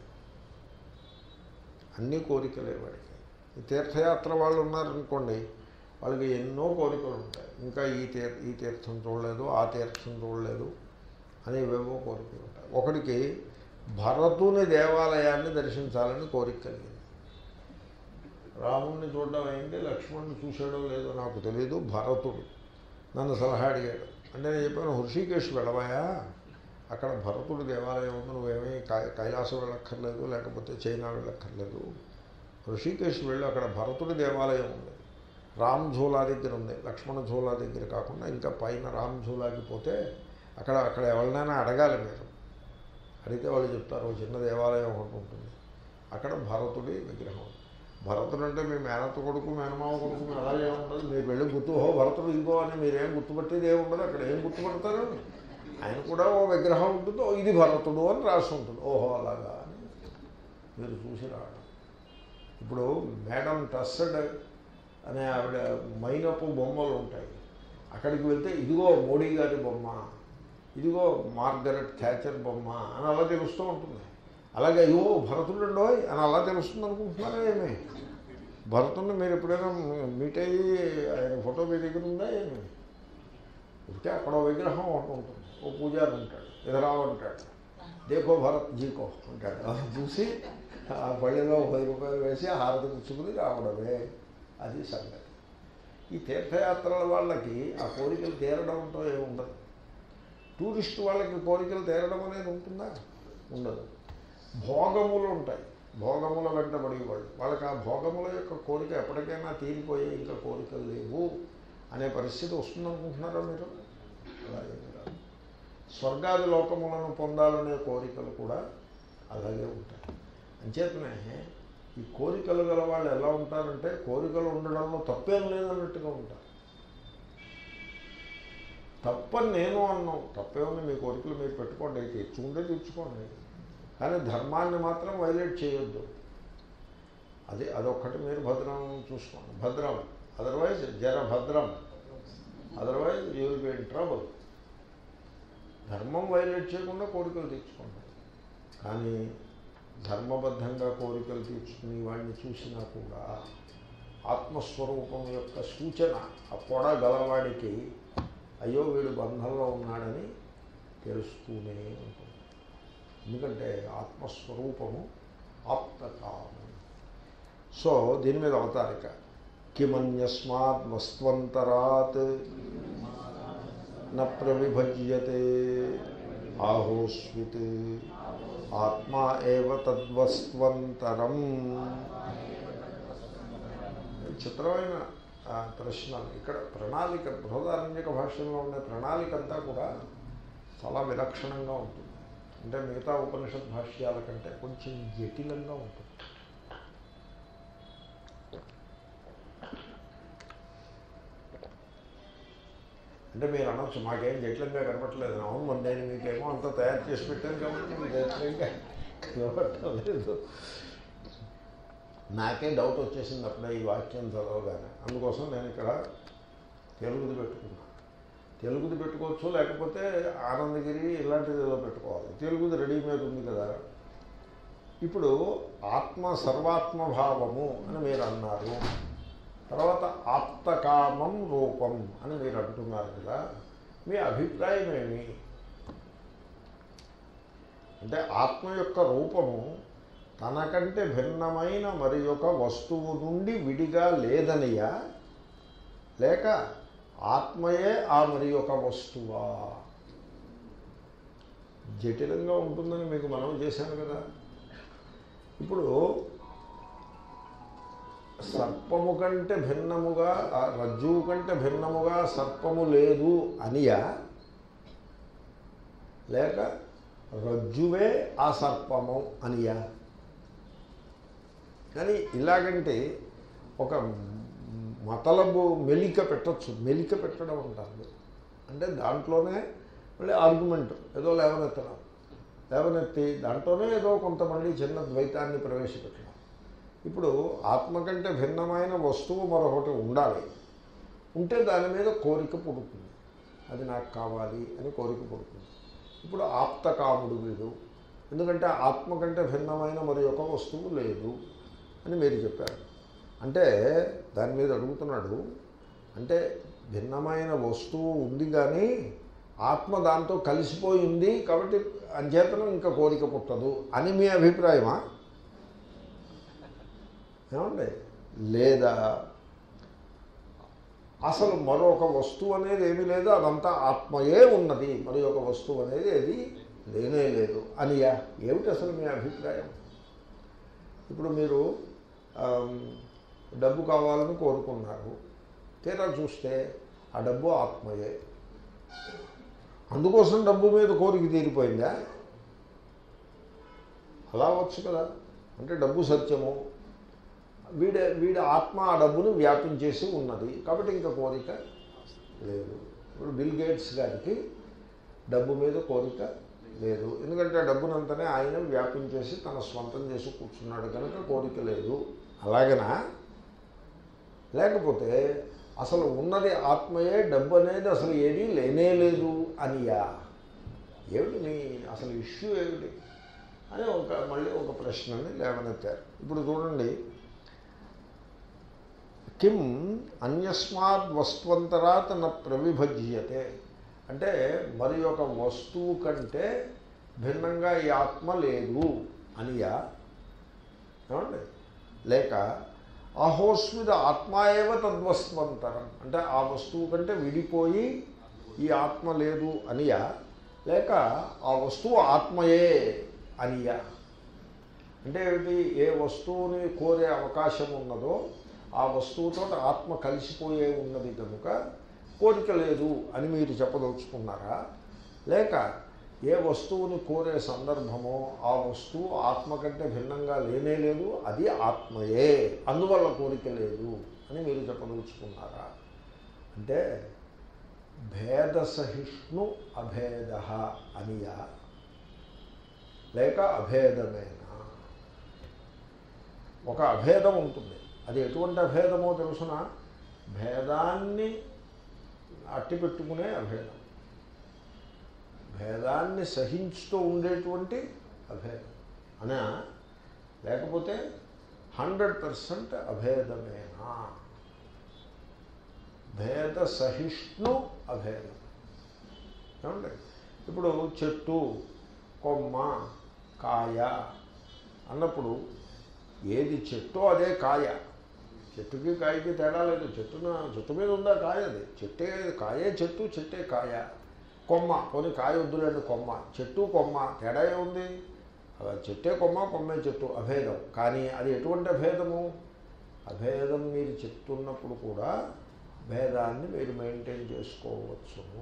అన్నీ కోరికలే వాడికి. ఈ తీర్థయాత్ర వాళ్ళు ఉన్నారనుకోండి, వాళ్ళకి ఎన్నో కోరికలు ఉంటాయి. ఇంకా ఈ తీర్థం చూడలేదు, ఆ తీర్థం చూడలేదు అనేవేవో కోరికలు ఉంటాయి. ఒకడికి భరతుని దేవాలయాన్ని దర్శించాలని కోరిక కలిగింది. రాముణ్ణి చూడడం అయింది, లక్ష్మణుని చూసాడో లేదో నాకు తెలియదు. భరతుడు నన్ను సలహా అడిగాడు. అంటే నేను చెప్పాను, హృషికేశ్ వెళ్ళవయా, అక్కడ భరతుడి దేవాలయం ఉంది, నువ్వేమీ కైలాసం వెళ్ళక్కర్లేదు, లేకపోతే చైనా వెళ్ళక్కర్లేదు. హృషికేశ్ వెళ్ళి అక్కడ భరతుడి దేవాలయం ఉంది. రామ్ ఝూలా దగ్గర ఉంది, లక్ష్మణ ఝూలా దగ్గర కాకుండా ఇంకా పైన రామ్ ఝూలాకి పోతే అక్కడ ఎవరినైనా అడగాలి. మీరు అడిగితే వాళ్ళు చెప్తారు, చిన్న దేవాలయం ఒకటి ఉంటుంది, అక్కడ భరతుడి విగ్రహం. భరతుడు అంటే మీ మేనత్త కొడుకు, మేనమావ కొడుకు అలాగే ఉండదు. మీరు వెళ్ళి భరతుడు ఇంకో అని మీరేం గుర్తుపట్టేది ఏమి ఉండదు. అక్కడ ఏం గుర్తుపడతారు? ఆయన కూడా ఓ విగ్రహం ఉంటుంది, ఇది భరతుడు అని రాసి ఉంటుంది. ఓహో అలాగా అని మీరు చూసి రావడం. ఇప్పుడు మేడం టస్సడ్ అనే ఆవిడ మైనపు బొమ్మలు ఉంటాయి. అక్కడికి వెళ్తే ఇదిగో మోడీ గారి బొమ్మ, ఇదిగో మార్గరెట్ థ్యాచర్ బొమ్మ అని అలా తెలుస్తూ ఉంటుంది. అలాగే అయ్యో భరతుడు ఉండోయ్ అని అలా తెలుస్తుంది అనుకుంటున్నారా ఏమి? భరతుడిని మీరు ఎప్పుడైనా మీట్ అయ్యి ఆయన ఫోటో మీ దగ్గర ఉందా ఏమి? ఉంటే అక్కడ విగ్రహం ఒకటి ఉంటుంది, ఓ పూజారి ఉంటాడు, ఎదురావు అంటాడు, దేకో భరత్ జీకో అంటాడు. చూసి ఆ బళ్ళలో 10 రూపాయలు వేసి హారతి పుచ్చుకుని రావడమే. అది సంగతి. ఈ తీర్థయాత్రల వాళ్ళకి ఆ కోరికలు తీరడంతో ఏమి ఉండదు. టూరిస్టు వాళ్ళకి కోరికలు తీరడం అనేది ఉంటుందా? ఉండదు. భోగములు ఉంటాయి, భోగముల వెంటబడి వాళ్ళకి ఆ భోగముల యొక్క కోరిక ఎప్పటికైనా తీరిపోయి ఇంకా కోరికలు లేవు అనే పరిస్థితి వస్తుందనుకుంటున్నారా మీరు? అలాగే కాదు. స్వర్గాది లోకములను పొందాలనే కోరికలు కూడా అలాగే ఉంటాయి. అంచేతనే ఈ కోరికలు గల వాళ్ళు ఎలా ఉంటారంటే, కోరికలు ఉండడంలో తప్పేం లేదన్నట్టుగా ఉంటారు. తప్పని నేను అన్నాం, తప్పేముంది, మీ కోరికలు మీరు పెట్టుకోండి, తెచ్చుకుంటే తెచ్చుకోండి, కానీ ధర్మాన్ని మాత్రం వైలేట్ చేయొద్దు. అదొక్కటి మీరు భద్రం చూసుకోండి. భద్రం, అదర్వైజ్ భద్రం, otherwise you will be in trouble. ధర్మం వైలేట్ చేయకుండా కోరికలు తీర్చుకోండి. కానీ ధర్మబద్ధంగా కోరికలు తీర్చుకుని వాడిని చూసినా కూడా ఆత్మస్వరూపం యొక్క సూచన ఆ పొడ గలవాడికి అయ్యో వీడు బంధంలో ఉన్నాడని తెలుస్తూనే ఉంటుంది. ఎందుకంటే ఆత్మస్వరూపము ఆప్తకాము. సో దీని మీద అవతారిక, కిమన్యస్మాత్ వస్త్వంతరాత్ న ప్రవిభజ్యతే ఆహోస్విత్ ఆత్మా ఏవ తద్వస్త్వంతరం. చిత్రమైన ప్రశ్నలు. ఇక్కడ ప్రణాళిక, బృహదారణ్యక భాష్యంలో ఉండే ప్రణాళిక అంతా కూడా చాలా విలక్షణంగా ఉంటుంది. అంటే మిగతా ఉపనిషత్ భాష్యాల కంటే కొంచెం జటిలంగా ఉంటుంది. అంటే మీరు అనొచ్చు, మాకేం జటిలంగా కనపట్లేదు. అవును, మరి నేను మీకేమో అంత తయారు చేసి పెట్టాను కాబట్టి మీకు జటిలంగా కనపట్టలేదు. నాకే డౌట్ వచ్చేసింది అప్పుడే ఈ వాక్యం చదవగానే. అందుకోసం నేను ఇక్కడ తెలుగుది పెట్టుకున్నాను. తెలుగుది పెట్టుకోవచ్చు, లేకపోతే ఆనందగిరి ఇలాంటిది ఏదో పెట్టుకోవాలి. తెలుగుది రెడీమేడ్ ఉంది కదా. ఇప్పుడు ఆత్మ సర్వాత్మభావము అని మీరు అన్నారు, తర్వాత ఆప్తకామం రూపం అని మీరు అంటున్నారు కదా. మీ అభిప్రాయం ఏమి? అంటే ఆత్మ యొక్క రూపము తనకంటే భిన్నమైన మరి ఒక వస్తువు నుండి విడిగా లేదనియా, లేక ఆత్మయే ఆ మరి ఒక వస్తువా? జటిలంగా ఉంటుందని మీకు మనం చేశాను కదా. ఇప్పుడు సర్పము కంటే భిన్నముగా, రజ్జువు కంటే భిన్నముగా సర్పము లేదు అనియా, లేక రజ్జువే ఆ సర్పము అనియా? కానీ ఇలాగంటే ఒక మతలబు మెలిక పెట్టచ్చు. మెలిక పెట్టడం అంటారు. అంటే దాంట్లోనే మళ్ళీ ఆర్గ్యుమెంట్ ఏదో లేవనెత్తి దాంట్లోనే ఏదో కొంతమంది చిన్న ద్వైతాన్ని ప్రవేశపెట్టడం. ఇప్పుడు ఆత్మ కంటే భిన్నమైన వస్తువు మరొకటి ఉండాలి. ఉంటే దాని మీద కోరిక పుడుతుంది. అది నాకు కావాలి అని కోరిక పుడుతుంది. ఇప్పుడు ఆప్తకాముడు వీడు, ఎందుకంటే ఆత్మ కంటే భిన్నమైన మరి ఒక వస్తువు లేదు అని మీరు చెప్పారు. అంటే దాని మీద అడుగుతున్నాడు, అంటే భిన్నమైన వస్తువు ఉంది కానీ ఆత్మ దాంతో కలిసిపోయింది కాబట్టి అంచేతనం ఇంకా కోరిక పుట్టదు అని మీ అభిప్రాయమా? ఏమండి? లేదా అసలు మరొక వస్తువు అనేది ఏమీ లేదు, అదంతా ఆత్మయే ఉన్నది, మరి ఒక వస్తువు అనేది ఏది లేనే లేదు అనియా? ఏమిటి అసలు మీ అభిప్రాయం? ఇప్పుడు మీరు డబ్బు కావాలని కోరుకున్నారు, తీరా చూస్తే ఆ డబ్బు ఆత్మయే. అందుకోసం డబ్బు మీద కోరిక తీరిపోయిందా? అలా అవ్వచ్చు కదా. అంటే డబ్బు సత్యము, వీడి ఆత్మ ఆ డబ్బును వ్యాపించేసి ఉన్నది కాబట్టి ఇంకా కోరిక లేదు. ఇప్పుడు బిల్ గేట్స్ గారికి డబ్బు మీద కోరిక లేదు, ఎందుకంటే ఆ డబ్బునంతనే ఆయన వ్యాపించేసి తన స్వంతం చేసి కూర్చున్నాడు కనుక కోరిక లేదు. అలాగనా? లేకపోతే అసలు ఉన్నది ఆత్మయే, డబ్బు అనేది అసలు ఏది లేనే లేదు అనియా? ఏమిటి మీ అసలు ఇష్యూ ఏమిటి అని మళ్ళీ ఒక ప్రశ్నని లేవనెత్తారు. ఇప్పుడు చూడండి, కిం అన్యస్మాత్ వస్త్వంతరాత్ న ప్రవిభజ్యతే, అంటే మరి ఒక వస్తువు కంటే భిన్నంగా ఈ ఆత్మ లేదు అనియా? ఏమండి? లేక అహోస్మిద ఆత్మా ఏవ తద్వస్త్వంతరం, అంటే ఆ వస్తువు కంటే విడిపోయి ఈ ఆత్మ లేదు అనియా? లేక ఆ వస్తువు ఆత్మయే అనియా? అంటే ఏమిటి? ఏ వస్తువుని కోరే అవకాశం ఉన్నదో ఆ వస్తువుతో ఆత్మ కలిసిపోయే ఉన్నది కనుక కోరిక లేదు అని మీరు చెప్పదలుచుకున్నారా? లేక ఏ వస్తువుని కోరే సందర్భమో ఆ వస్తువు ఆత్మ కంటే భిన్నంగా లేనే లేదు, అది ఆత్మయే, అందువల్ల కోరిక లేదు అని మీరు చెప్పదలుచుకున్నారా? అంటే భేద సహిష్ణు అభేద అనియా, లేక అభేదమేనా? ఒక అభేదం ఉంటుంది. అది ఎటువంటి అభేదమో తెలుసునా? భేదాన్ని అట్టిపెట్టుకునే అభేదం, భేదాన్ని సహించుతూ ఉండేటువంటి అభేదం అనా? లేకపోతే 100% అభేదమేనా? భేద సహిష్ణు అభేదం. ఏమండి? ఇప్పుడు చెట్టు, కొమ్మ, కాయ అన్నప్పుడు ఏది చెట్టో అదే కాయ. చెట్టుకి కాయకి తేడా లేదు. చెట్టు మీద ఉందా కాయ? అది చెట్టే, కాయే చెట్టు, చెట్టే కాయ. కొమ్మ, కొన్ని కాయ వద్దులేండి, కొమ్మ, చెట్టు కొమ్మ తేడా ఏముంది? చెట్టే కొమ్మ, కొమ్మే చెట్టు, అభేదం. కానీ అది ఎటువంటి అభేదము? అభేదం మీరు చెప్తున్నప్పుడు కూడా భేదాన్ని మీరు మెయింటైన్ చేసుకోవచ్చును.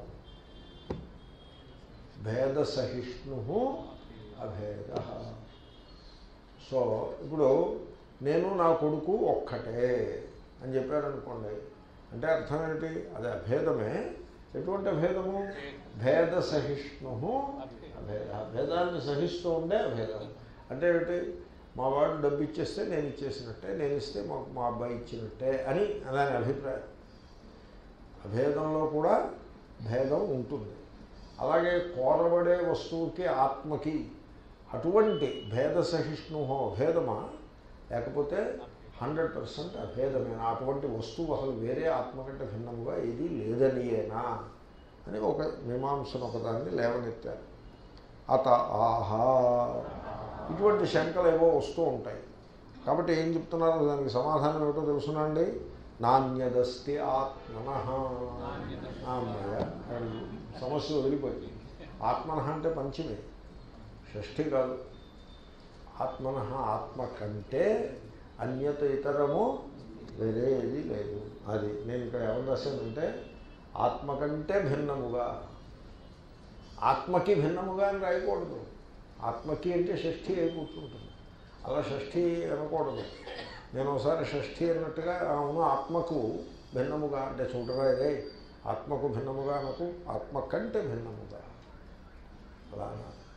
భేద సహిష్ణు అభేద. సో ఇప్పుడు నేను నా కొడుకు ఒక్కటే అని చెప్పారనుకోండి, అంటే అర్థం ఏంటి? అది అభేదమే. ఎటువంటి అభేదము? భేద సహిష్ణు అభేద. భేదాన్ని సహిస్తూ ఉండే అభేదం. అంటే ఏమిటి? మా వాడు డబ్బు ఇచ్చేస్తే నేను ఇచ్చేసినట్టే, నేను ఇస్తే మా అబ్బాయి ఇచ్చినట్టే అని దాని అభిప్రాయం. అభేదంలో కూడా భేదం ఉంటుంది. అలాగే కోరబడే వస్తువుకి ఆత్మకి అటువంటి భేద సహిష్ణు అభేదమా, లేకపోతే 100% అభేదమేనా, అటువంటి వస్తువు అసలు వేరే ఆత్మ కంటే భిన్నముగా ఏది లేదనియేనా అని ఒక మీమాంసను ఒకదాన్ని లేవనెత్తారు. అత ఆహా, ఇటువంటి శంకలు ఏవో వస్తూ ఉంటాయి. కాబట్టి ఏం చెప్తున్నారు, దానికి సమాధానం ఏమిటో తెలుసునండి. నాణ్యదస్తి ఆత్మనః. సమస్య వదిలిపోయింది. ఆత్మనః అంటే పంచమి, షష్ఠి కాదు. ఆత్మనః, ఆత్మ కంటే అన్యత ఇతరము వేరే ఏది లేదు. అది నేను ఇక్కడ ఏమని రాశానంటే ఆత్మ కంటే భిన్నముగా, ఆత్మకి భిన్నముగా అని రాయకూడదు. ఆత్మకి అంటే షష్ఠి అయి కూర్చుంటుంది. అలా షష్ఠి అనకూడదు. నేను ఒకసారి షష్ఠి అన్నట్టుగా అవును ఆత్మకు భిన్నముగా అంటే చూడరా ఇదే ఆత్మకు భిన్నముగా అనకు, ఆత్మ కంటే భిన్నముగా అలా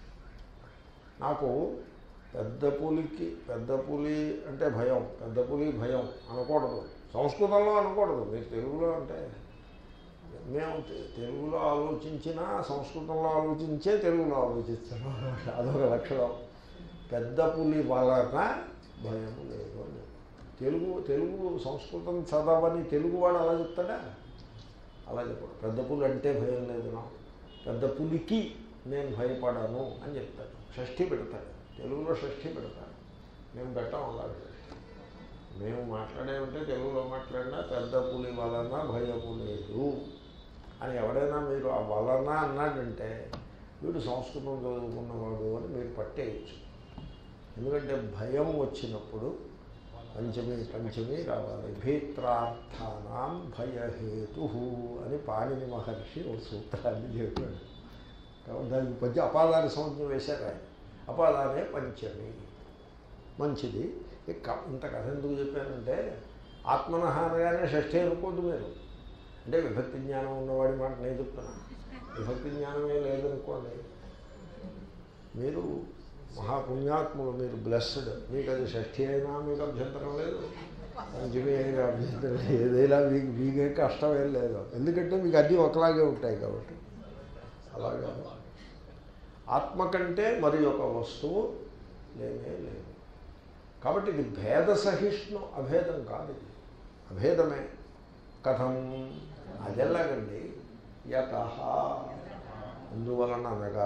నాకు పెద్ద పులి అంటే భయం, పెద్ద పులి భయం అనకూడదు. సంస్కృతంలో అనకూడదు. మీరు తెలుగులో అంటే మేము తెలుగులో ఆలోచించినా సంస్కృతంలో ఆలోచించే తెలుగులో ఆలోచిస్తాను. అదొక లక్షణం. పెద్ద పులి వలన భయము లేదు. తెలుగు సంస్కృతం చదవని తెలుగువాడు అలా చెప్తాడా? అలా చెప్పాడు. పెద్ద పులి అంటే భయం లేదు, నా పెద్ద పులికి నేను భయపడను అని చెప్తాడు. షష్ఠి పెడతాడు, తెలుగులో షష్ఠి పెడతాడు. మేము పెట్టాం అలాగే షష్ఠి. మేము మాట్లాడేమంటే తెలుగులో మాట్లాడినా పెద్ద పులి వలన భయము లేదు అని ఎవడైనా మీరు ఆ వలన అన్నాడంటే వీడు సంస్కృతం చదువుకున్నవాడు అని మీరు పట్టేయచ్చు. ఎందుకంటే భయం వచ్చినప్పుడు పంచమి రావాలి. భీత్రార్థానాం భయహేతు అని పాణిని మహర్షి ఒక సూత్రాన్ని చెప్పాడు. కాబట్టి దానికి పద్య అపాదాన్ని సంవత్సరం వేశారు ఆయన. అపాదానే పంచమి. మంచిది. ఇంత కథ ఎందుకు చెప్పానంటే ఆత్మనః అనగానే షష్ఠి అనుకోద్దు మీరు. అంటే విభక్తి జ్ఞానం ఉన్నవాడి మాట నేను చెప్తున్నాను. విభక్తి జ్ఞానమే లేదనుకోండి, మీరు మహాపుణ్యాత్ములు, మీరు బ్లెస్డ్. మీకు అది షష్ఠి అయినా మీకు అభ్యంతరం లేదు, పంచమి అయినా అభ్యంతరం లేదు, ఏదైనా మీకే కష్టం ఏం లేదు. ఎందుకంటే మీకు అన్నీ ఒకలాగే ఉంటాయి కాబట్టి. అలాగే ఆత్మ కంటే మరి ఒక వస్తువు లేనే లేదు. కాబట్టి ఇది భేద సహిష్ణు అభేదం కాదు, ఇది అభేదమే. కథం అదెలాగండి? యతః అందువలన అనగా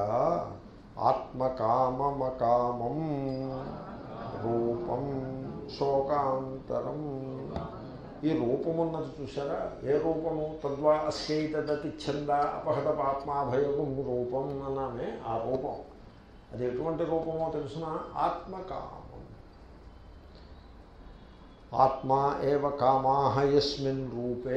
ఆత్మకామమకామం రూపం శోకాంతరం. ఈ రూపమున్నది చూసారా? ఏ రూపము? తద్వా అస్కైతదతిచ్ఛంద అపహత పాత్మాభయగం రూపం అన్నామే. ఆ రూపం అది ఎటువంటి రూపమో తెలుసిన? ఆత్మకామం. ఆత్మా ఏవ కామాః యస్మిన్ రూపే.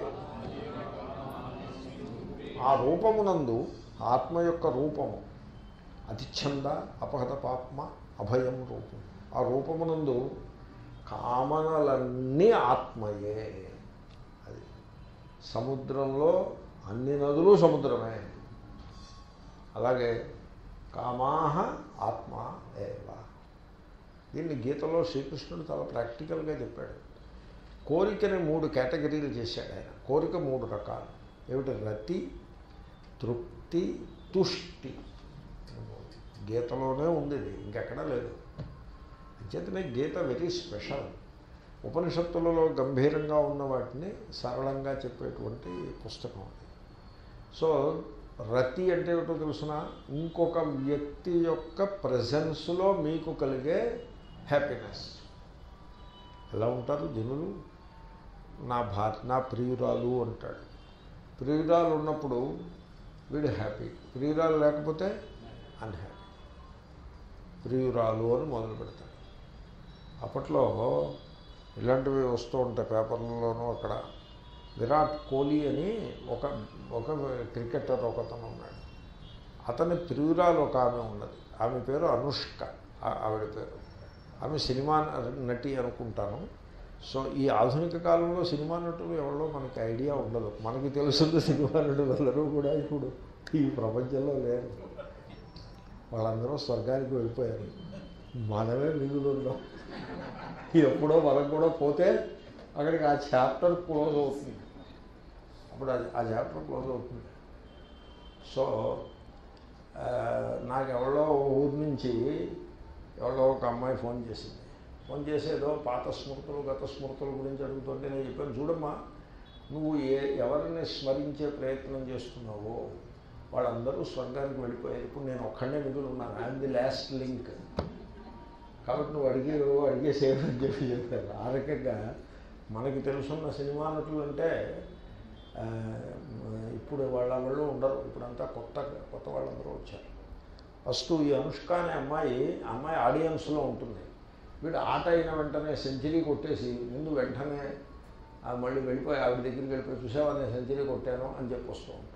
ఆ రూపమునందు ఆత్మ యొక్క రూపము అతిచ్ఛంద అపహత పాత్మ అభయం రూపం. ఆ రూపమునందు కామనలన్నీ ఆత్మయే. అది సముద్రంలో అన్ని నదులు సముద్రమే. అలాగే కామాః ఆత్మ ఏవ. దీన్ని గీతలో శ్రీకృష్ణుడు చాలా ప్రాక్టికల్గా చెప్పాడు. కోరికని 3 కేటగిరీలు చేశాడు ఆయన. కోరిక 3 రకాలు. ఏమిటి? రతి, తృప్తి, తుష్టి. గీతలోనే ఉంది ఇది, ఇంకెక్కడా లేదు. అంచేతనే గీత వెరీ స్పెషల్. ఉపనిషత్తులలో గంభీరంగా ఉన్న వాటిని సరళంగా చెప్పేటువంటి పుస్తకం అది. సో రతి అంటే ఏమిటో తెలుసిన? ఇంకొక వ్యక్తి యొక్క ప్రెజెన్స్లో మీకు కలిగే హ్యాపీనెస్. ఎలా ఉంటారు జనులు? నా ప్రియురాలు అంటాడు. ప్రియురాలు ఉన్నప్పుడు వీడు హ్యాపీ, ప్రియురాలు లేకపోతే అన్హ్యాపీ. ప్రియురాలు అని మొదలు పెడతాడు. అప్పట్లో ఇలాంటివి వస్తూ ఉంటాయి పేపర్లలోనూ. అక్కడ విరాట్ కోహ్లీ అని ఒక క్రికెటర్ ఒకతను ఉన్నాడు. అతని ప్రియురాలు ఒక ఆమె ఉన్నది. ఆమె పేరు అనుష్క. ఆవిడ పేరు. ఆమె సినిమా నటి అనుకుంటాను. సో ఈ ఆధునిక కాలంలో సినిమా నటులు ఎవరో మనకి ఐడియా ఉండదు. మనకి తెలుసున్న సినిమా నటులు అందరూ కూడా ఇప్పుడు ఈ ప్రపంచంలో లేరు. వాళ్ళందరూ స్వర్గానికి వెళ్ళిపోయారు. మనమే మిగులున్నాం. ఎప్పుడో మనం కూడా పోతే అక్కడికి ఆ చాప్టర్ క్లోజ్ అవుతుంది. అప్పుడు ఆ చాప్టర్ క్లోజ్ అవుతుంది. సో నాకు ఎవరో ఊరి నుంచి ఎవరో ఒక అమ్మాయి ఫోన్ చేసింది. ఫోన్ చేసి ఏదో పాత స్మృతులు గత స్మృతుల గురించి అడుగుతుంటే నేను చెప్పాను, చూడమ్మా నువ్వు ఎవరిని స్మరించే ప్రయత్నం చేస్తున్నావో వాళ్ళందరూ స్వర్గానికి వెళ్ళిపోయారు. ఇప్పుడు నేను ఒక్కడే మిగులు ఉన్నాను. I'm the last link. కాబట్టి నువ్వు అడిగేసేవి అని చెప్పారు. ఆ రకంగా మనకి తెలుసున్న సినిమా నటులు అంటే ఇప్పుడు వాళ్ళు ఉండరు. ఇప్పుడంతా కొత్త వాళ్ళందరూ వచ్చారు. ఫస్ట్ ఈ అనుష్క అనే అమ్మాయి ఆడియన్స్లో ఉంటుంది. వీడు ఆట అయిన వెంటనే సెంచరీ కొట్టేసి ముందు వెంటనే మళ్ళీ వెళ్ళిపోయి ఆవిడ దగ్గరికి వెళ్ళిపోయి చూసావా నేను సెంచరీ కొట్టాను అని చెప్పి వస్తూ ఉంటాడు.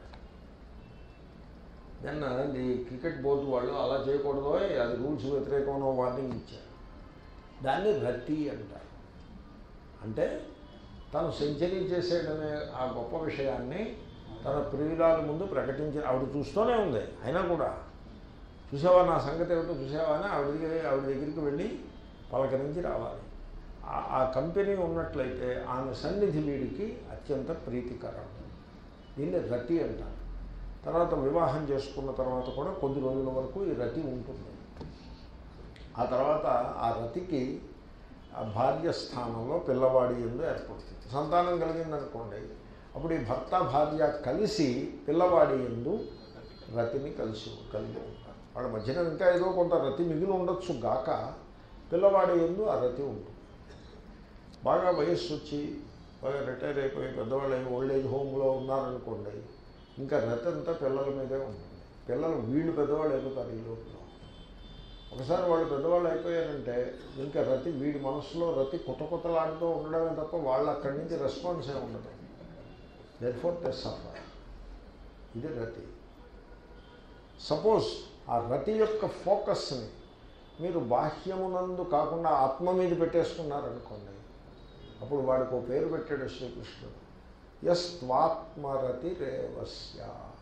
దెన్ ఈ క్రికెట్ బోర్డు వాళ్ళు అలా చేయకూడదు, అది రూల్స్ వ్యతిరేకమైన వార్నింగ్ ఇచ్చారు. దాన్ని రతి అంటారు. అంటే తను సెంచరీ చేసేయడమే ఆ గొప్ప విషయాన్ని తన ప్రియురాల ముందు ప్రకటించిన. ఆవిడ చూస్తూనే ఉంది, అయినా కూడా చూసావా నా సంగతి ఏమిటో చూసావా అని ఆవిడ దగ్గరికి వెళ్ళి పలకరించి రావాలి. ఆ కంపెనీ ఉన్నట్లయితే ఆమె సన్నిధి వీడికి అత్యంత ప్రీతికరం. దీన్ని రతి అంటారు. తర్వాత వివాహం చేసుకున్న తర్వాత కూడా కొద్ది రోజుల వరకు ఈ రతి ఉంటుంది. ఆ తర్వాత ఆ రతికి ఆ భార్య స్థానంలో పిల్లవాడి యందు ఏర్పడుతుంది. సంతానం కలిగిందనుకోండి, అప్పుడు ఈ భర్త భార్య కలిసి పిల్లవాడి యందు రతిని కలిగి ఉంటారు. వాళ్ళ మధ్యన ఇంకా ఏదో కొంత రతి మిగిలి ఉండొచ్చు గాక పిల్లవాడి యందు ఆ రతి ఉంటుంది. బాగా వయస్సు వచ్చి బాగా రిటైర్ అయిపోయి పెద్దవాళ్ళు ఓల్డ్ ఏజ్ హోమ్లో ఉన్నారనుకోండి, ఇంకా రతి అంతా పిల్లల మీదే ఉంటుంది. పిల్లలు వీళ్ళు పెద్దవాళ్ళు అయిపోతారు ఈ లోపల. ఒకసారి వాళ్ళు పెద్దవాళ్ళు అయిపోయారంటే ఇంకా రతి వీడి మనసులో రతి కొత్తలాడుతూ ఉండడమే తప్ప వాళ్ళు అక్కడి నుంచి రెస్పాన్స్ ఏ ఉండదు. Therefore they suffer. ఇది రతి. సపోజ్ ఆ రతి యొక్క ఫోకస్ని మీరు బాహ్యమునందు కాకుండా ఆత్మ మీద పెట్టేసుకున్నారనుకోండి, అప్పుడు వాడికి ఒక పేరు పెట్టాడు శ్రీకృష్ణుడు, యస్త్వాత్మరతి రేవస్య.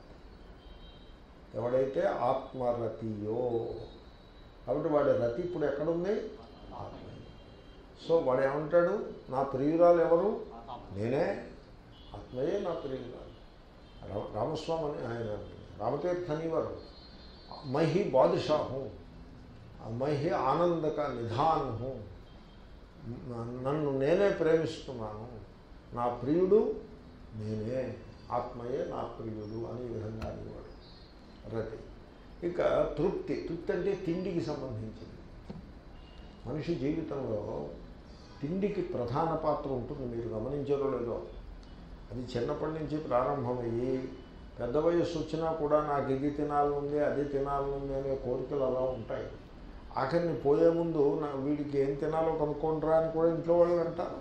ఎవడైతే ఆత్మరతియో, కాబట్టి వాడి రతి ఇప్పుడు ఎక్కడుంది? ఆత్మ. సో వాడు ఏమంటాడు, నా ప్రియురాలు ఎవరు? నేనే, ఆత్మయే నా ప్రియురాలు. రామస్వామి అని ఆయన రామతీర్థని వారు మహి బాదుషాహు, మహి ఆనందక నిధాను, నన్ను నేనే ప్రేమిస్తున్నాను, నా ప్రియుడు నేనే, ఆత్మయే నా ప్రియుడు అని ఈ విధంగా అనేవాడు రతి. ఇక తృప్తి అంటే తిండికి సంబంధించింది. మనిషి జీవితంలో తిండికి ప్రధాన పాత్ర ఉంటుంది. మీరు గమనించారో లేదో, అది చిన్నప్పటి నుంచి ప్రారంభమయ్యి పెద్ద వయస్సు వచ్చినా కూడా నాకు ఇది తినాలనుంది అది తినాలనుంది అనే కోరికలు అలా ఉంటాయి. ఆఖరిని పోయే ముందు వీడికి ఏం తినాలో కనుక్కుంటారా అని కూడా ఇంట్లో వాళ్ళు అంటారు.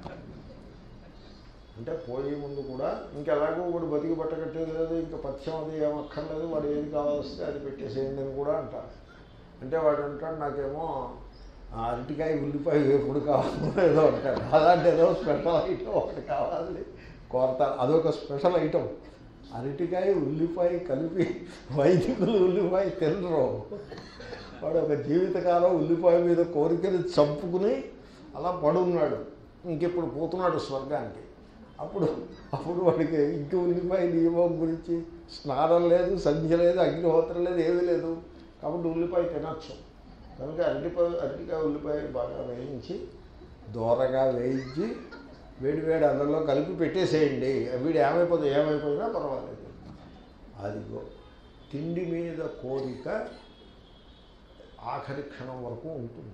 అంటే పోయే ముందు కూడా ఇంకెలాగో వాడు బతికి బట్టకట్టేది లేదు, ఇంకా పథ్యం అది ఏమక్కర్లేదు, వాడు ఏది కావాల్సిందే అది పెట్టేసేయండి అని కూడా అంటారు. అంటే వాడు అంటాడు నాకేమో అరటికాయ ఉల్లిపాయ ఎప్పుడు కావాలో ఏదో అంటాడు. అలాంటి ఏదో స్పెషల్ ఐటమ్ ఒకటి కావాలి కోరతారు. అదొక స్పెషల్ ఐటమ్. అరటికాయ ఉల్లిపాయ కలిపి వైదికులు ఉల్లిపాయ తినరు. వాడు ఒక జీవితకాలం ఉల్లిపాయ మీద కోరికలు చంపుకుని అలా పడున్నాడు. ఇంకెప్పుడు పోతున్నాడు స్వర్గానికి. అప్పుడు వాడికి ఇంక ఉల్లిపాయ నియమం గురించి స్నానం లేదు, సంధ్య లేదు, అగ్నిహోత్రం లేదు, ఏమీ లేదు. కాబట్టి ఉల్లిపాయ తినచ్చు. కనుక అరటికాయ ఉల్లిపాయ బాగా వేయించి దూరగా వేయించి వేడివేడి అన్నంలో కలిపి పెట్టేసేయండి. వీడు ఏమైపోయినా పర్వాలేదు. అదిగో తిండి మీద కోరిక ఆఖరి క్షణం వరకు ఉంటుంది.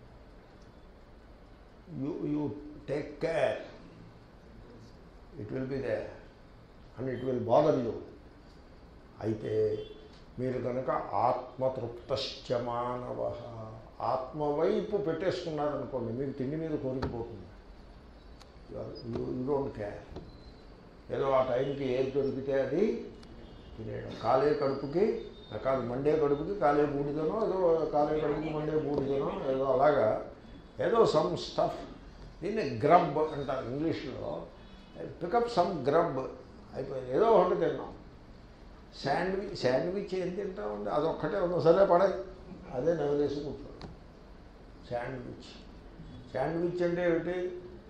You take care, it will be there and it will bother you. అయితే మీరు కనుక ఆత్మతృప్తశ్చ మానవ, ఆత్మవైపు పెట్టేసుకున్నారనుకోండి, మీకు తిండి మీద కోరికపోతుంది. You don't care. ఏదో ఆ టైంకి ఏది దొరికితే అది తినేయడం. కాలే కడుపుకి కాదు, మండే కడుపుకి కాలే బూడిదనో, ఏదో కాలే కడుపుకి మండే బూడిదనో ఏదో అలాగా ఏదో సమ్ స్టఫ్. దీన్ని గ్రబ్ అంటారు ఇంగ్లీష్లో. పికప్ సమ్ గ్రబ్ అయిపోయింది, ఏదో ఒకటి తిన్నాం. శాండ్విచ్ ఏం తింటామండి, అదొక్కటే ఉందో సరే పడే అదే నవలేసి కూర్చోండి. శాండ్విచ్ అంటే ఏమిటి?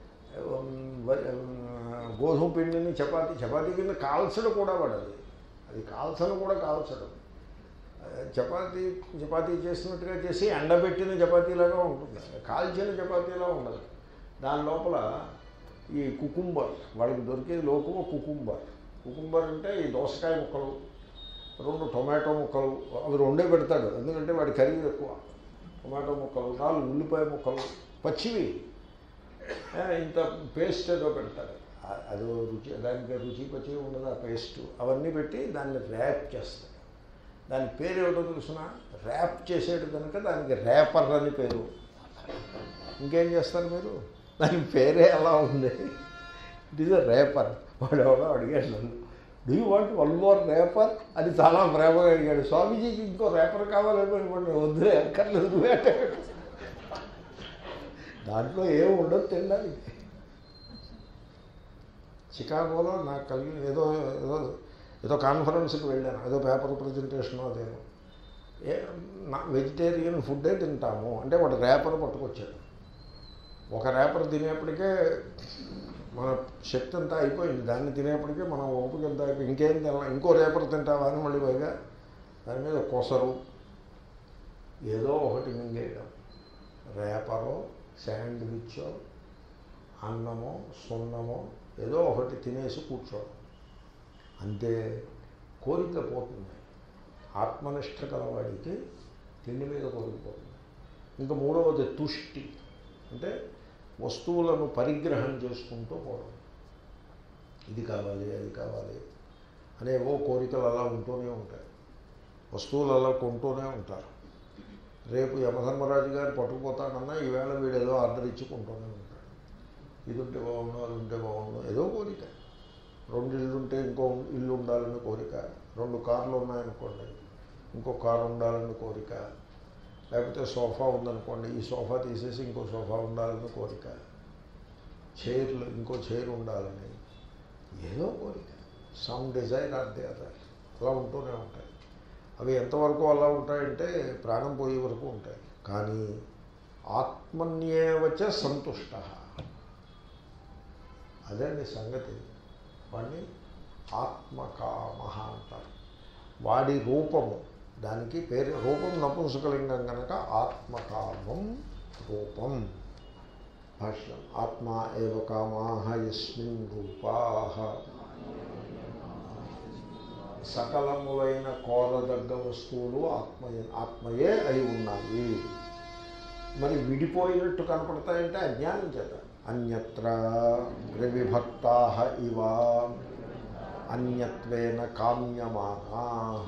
గోధుమ పిండిని చపాతీ కింద కాల్చడం కూడా పడదు. అది కాల్చను కూడా కాల్చడం. చపాతీ చపాతీ చేసినట్టుగా చేసి ఎండబెట్టిన చపాతీలాగా ఉంటుంది, కాల్చిన చపాతీలా ఉండదు. దాని లోపల ఈ కుకుంబర్, వాడికి దొరికేది లోకువ కుకుంబర్. కుకుంబర్ అంటే ఈ దోసకాయ ముక్కలు, 2 టొమాటో ముక్కలు, అవి 2 పెడతాడు ఎందుకంటే వాడి ఖరీదు ఎక్కువ. టొమాటో ముక్కలు, 4 ఉల్లిపాయ ముక్కలు పచ్చివి, ఇంత పేస్ట్ ఏదో పెడతాడు. అదో రుచి, దానికి రుచి పచ్చి ఉండదు ఆ పేస్ట్. అవన్నీ పెట్టి దాన్ని ర్యాప్ చేస్తాడు. దాని పేరు ఏమిటో తెలుసిన, ర్యాప్ చేసేది కనుక దానికి ర్యాపర్ అని పేరు. ఇంకేం చేస్తారు మీరు, దాని పేరే అలా ఉంది, ఇట్ ఈజ్ అ ర్యాపర్. వాడు ఎవడో అడిగాడు నన్ను, do you want one more wrapper అని చాలా ప్రేమగా అడిగాడు. స్వామీజీకి ఇంకో ర్యాపర్ కావాలనుకోండి, వద్దు ఎక్కర్లేదు నువ్వే. దాంట్లో ఏమి ఉండదు తినడానికి. చికాగోలో నాకు కలిగి ఏదో ఏదో ఏదో కాన్ఫరెన్స్కి వెళ్ళాను, ఏదో పేపర్ ప్రజెంటేషను అదేమో. వెజిటేరియన్ ఫుడ్డే తింటాము అంటే వాడు ర్యాపర్ పట్టుకొచ్చాడు. ఒక ర్యాపర్ తినేప్పటికే మన శక్తి అంతా అయిపోయింది, దాన్ని తినేప్పటికే మనం ఓపిక అంతా అయిపోయి ఇంకేం తినాలి, ఇంకో ర్యాపర్ తింటావా అని మళ్ళీ పైగా దాని మీద కొసరు ఏదో ఒకటి మింగేయడం. ర్యాపరో శాండ్విచ్చో అన్నమో సున్నమో ఏదో ఒకటి తినేసి కూర్చోవడం అంతే. కోరిక పోతుంది. ఆత్మనిష్ట కలవాడికి తిండి మీద కోరికపోతుంది. ఇంకా మూడవది తుష్టి, అంటే వస్తువులను పరిగ్రహం చేసుకుంటూ పోవడం. ఇది కావాలి అది కావాలి అనేవో కోరికలు అలా ఉంటూనే ఉంటాయి. వస్తువులు అలా కొంటూనే ఉంటారు. రేపు యమధర్మరాజు గారు పట్టుకుపోతానన్నా ఈవేళ వీడు ఏదో ఆర్డర్ ఇచ్చుకుంటూనే ఉంటాడు. ఇది ఉంటే బాగుండు, అది ఉంటే బాగుండు, ఏదో కోరిక. 2 ఇళ్ళు ఉంటే ఇంకో ఇల్లు ఉండాలని కోరిక, 2 కార్లు ఉన్నాయనుకోండి ఇంకో కారు ఉండాలని కోరిక, లేకపోతే సోఫా ఉందనుకోండి ఈ సోఫా తీసేసి ఇంకో సోఫా ఉండాలని కోరిక, చైర్లు ఇంకో చైర్ ఉండాలని ఏదో కోరిక. Some desire or the other అలా ఉంటూనే ఉంటాయి. అవి ఎంతవరకు అలా ఉంటాయంటే ప్రాణం పోయే వరకు ఉంటాయి. కానీ ఆత్మన్యేవచ సంతుష్ట, అదే నీ సంగతి. వాడిని ఆత్మకామ అంటారు. వాడి రూపము, దానికి పేరు రూపం నపుంసకలింగం కనుక ఆత్మకామం రూపం. భాష్యం ఆత్మా ఏవ కామాః యస్మిన్ రూపాః, సకలములైన కోరదగ్గ వస్తువులు ఆత్మయే అయి ఉన్నాయి. మరి విడిపోయినట్టు కనపడతాయంటే అజ్ఞానం చేత. అన్యత్ర ప్రవిభక్తాః ఇవ అన్యత్వేన కామ్యమానాః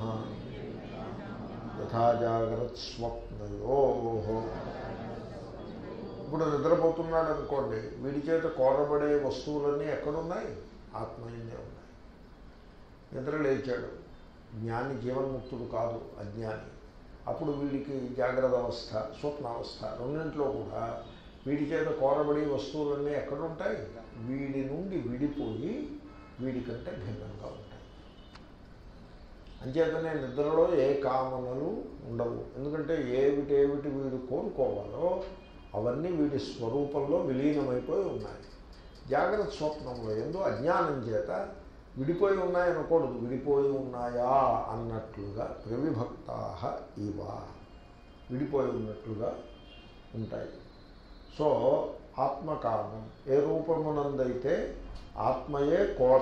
యథా జాగ్రత్ స్వప్నయోః. ఇప్పుడు నిద్రపోతున్నాడు అనుకోండి, వీడి చేత కోరబడే వస్తువులన్నీ ఎక్కడున్నాయి? ఆత్మయందే ఉన్నాయి. నిద్ర లేచాడు, జ్ఞాని జీవన్ముక్తుడు కాదు, అజ్ఞాని. అప్పుడు వీడికి జాగ్రత్త అవస్థ స్వప్నావస్థ రెండింటిలో కూడా వీడి చేత కోరబడి వస్తువులన్నీ ఎక్కడుంటాయి? వీడి నుండి విడిపోయి వీడికంటే భిన్నంగా ఉంటాయి. అంచేతనే నిద్రలో ఏ కామనలు ఉండవు. ఎందుకంటే ఏమిటేమిటి వీడు కోరుకోవాలో అవన్నీ వీడి స్వరూపంలో విలీనమైపోయి ఉన్నాయి. జాగ్రత్త స్వప్నంలో ఎందు అజ్ఞానం చేత విడిపోయి ఉన్నాయనకూడదు, విడిపోయి ఉన్నాయా అన్నట్లుగా ప్రవిభక్తాః ఇవ విడిపోయి ఉన్నట్లుగా ఉంటాయి. సో ఆత్మకామం ఏ రూపమునందైతే ఆత్మయే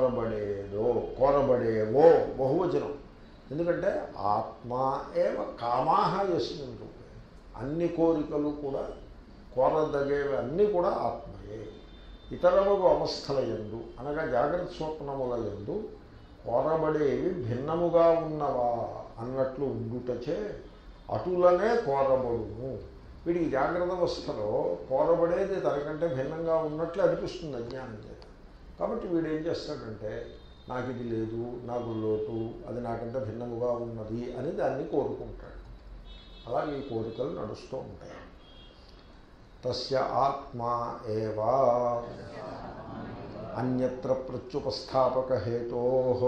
కోరబడేవో బహువచనం. ఎందుకంటే ఆత్మ ఏవ కామాః యస్మిన్ రూపే, అన్ని కోరికలు కూడా కోరదగేవి అన్నీ కూడా ఆత్మయే. ఇతరముగు అవస్థల యందు అనగా జాగ్రత్త స్వప్నముల యందు కోరబడేవి భిన్నముగా ఉన్నవా అన్నట్లు ఉండుటచే అటులనే కోరబడును. వీడికి జాగ్రత్త అవస్థలో కోరబడేది తనకంటే భిన్నంగా ఉన్నట్లు అనిపిస్తుంది అజ్ఞానం చేత. కాబట్టి వీడు ఏం చేస్తాడంటే నాకు ఇది లేదు, నాకు లోటు, అది నాకంటే భిన్నముగా ఉన్నది అని దాన్ని కోరుకుంటాడు. అలాగే ఈ కోరికలు నడుస్తూ ఉంటాయి. తస్య ఆత్మా ఏవా అన్యత్ర ప్రత్యుపస్థాపక హేతోః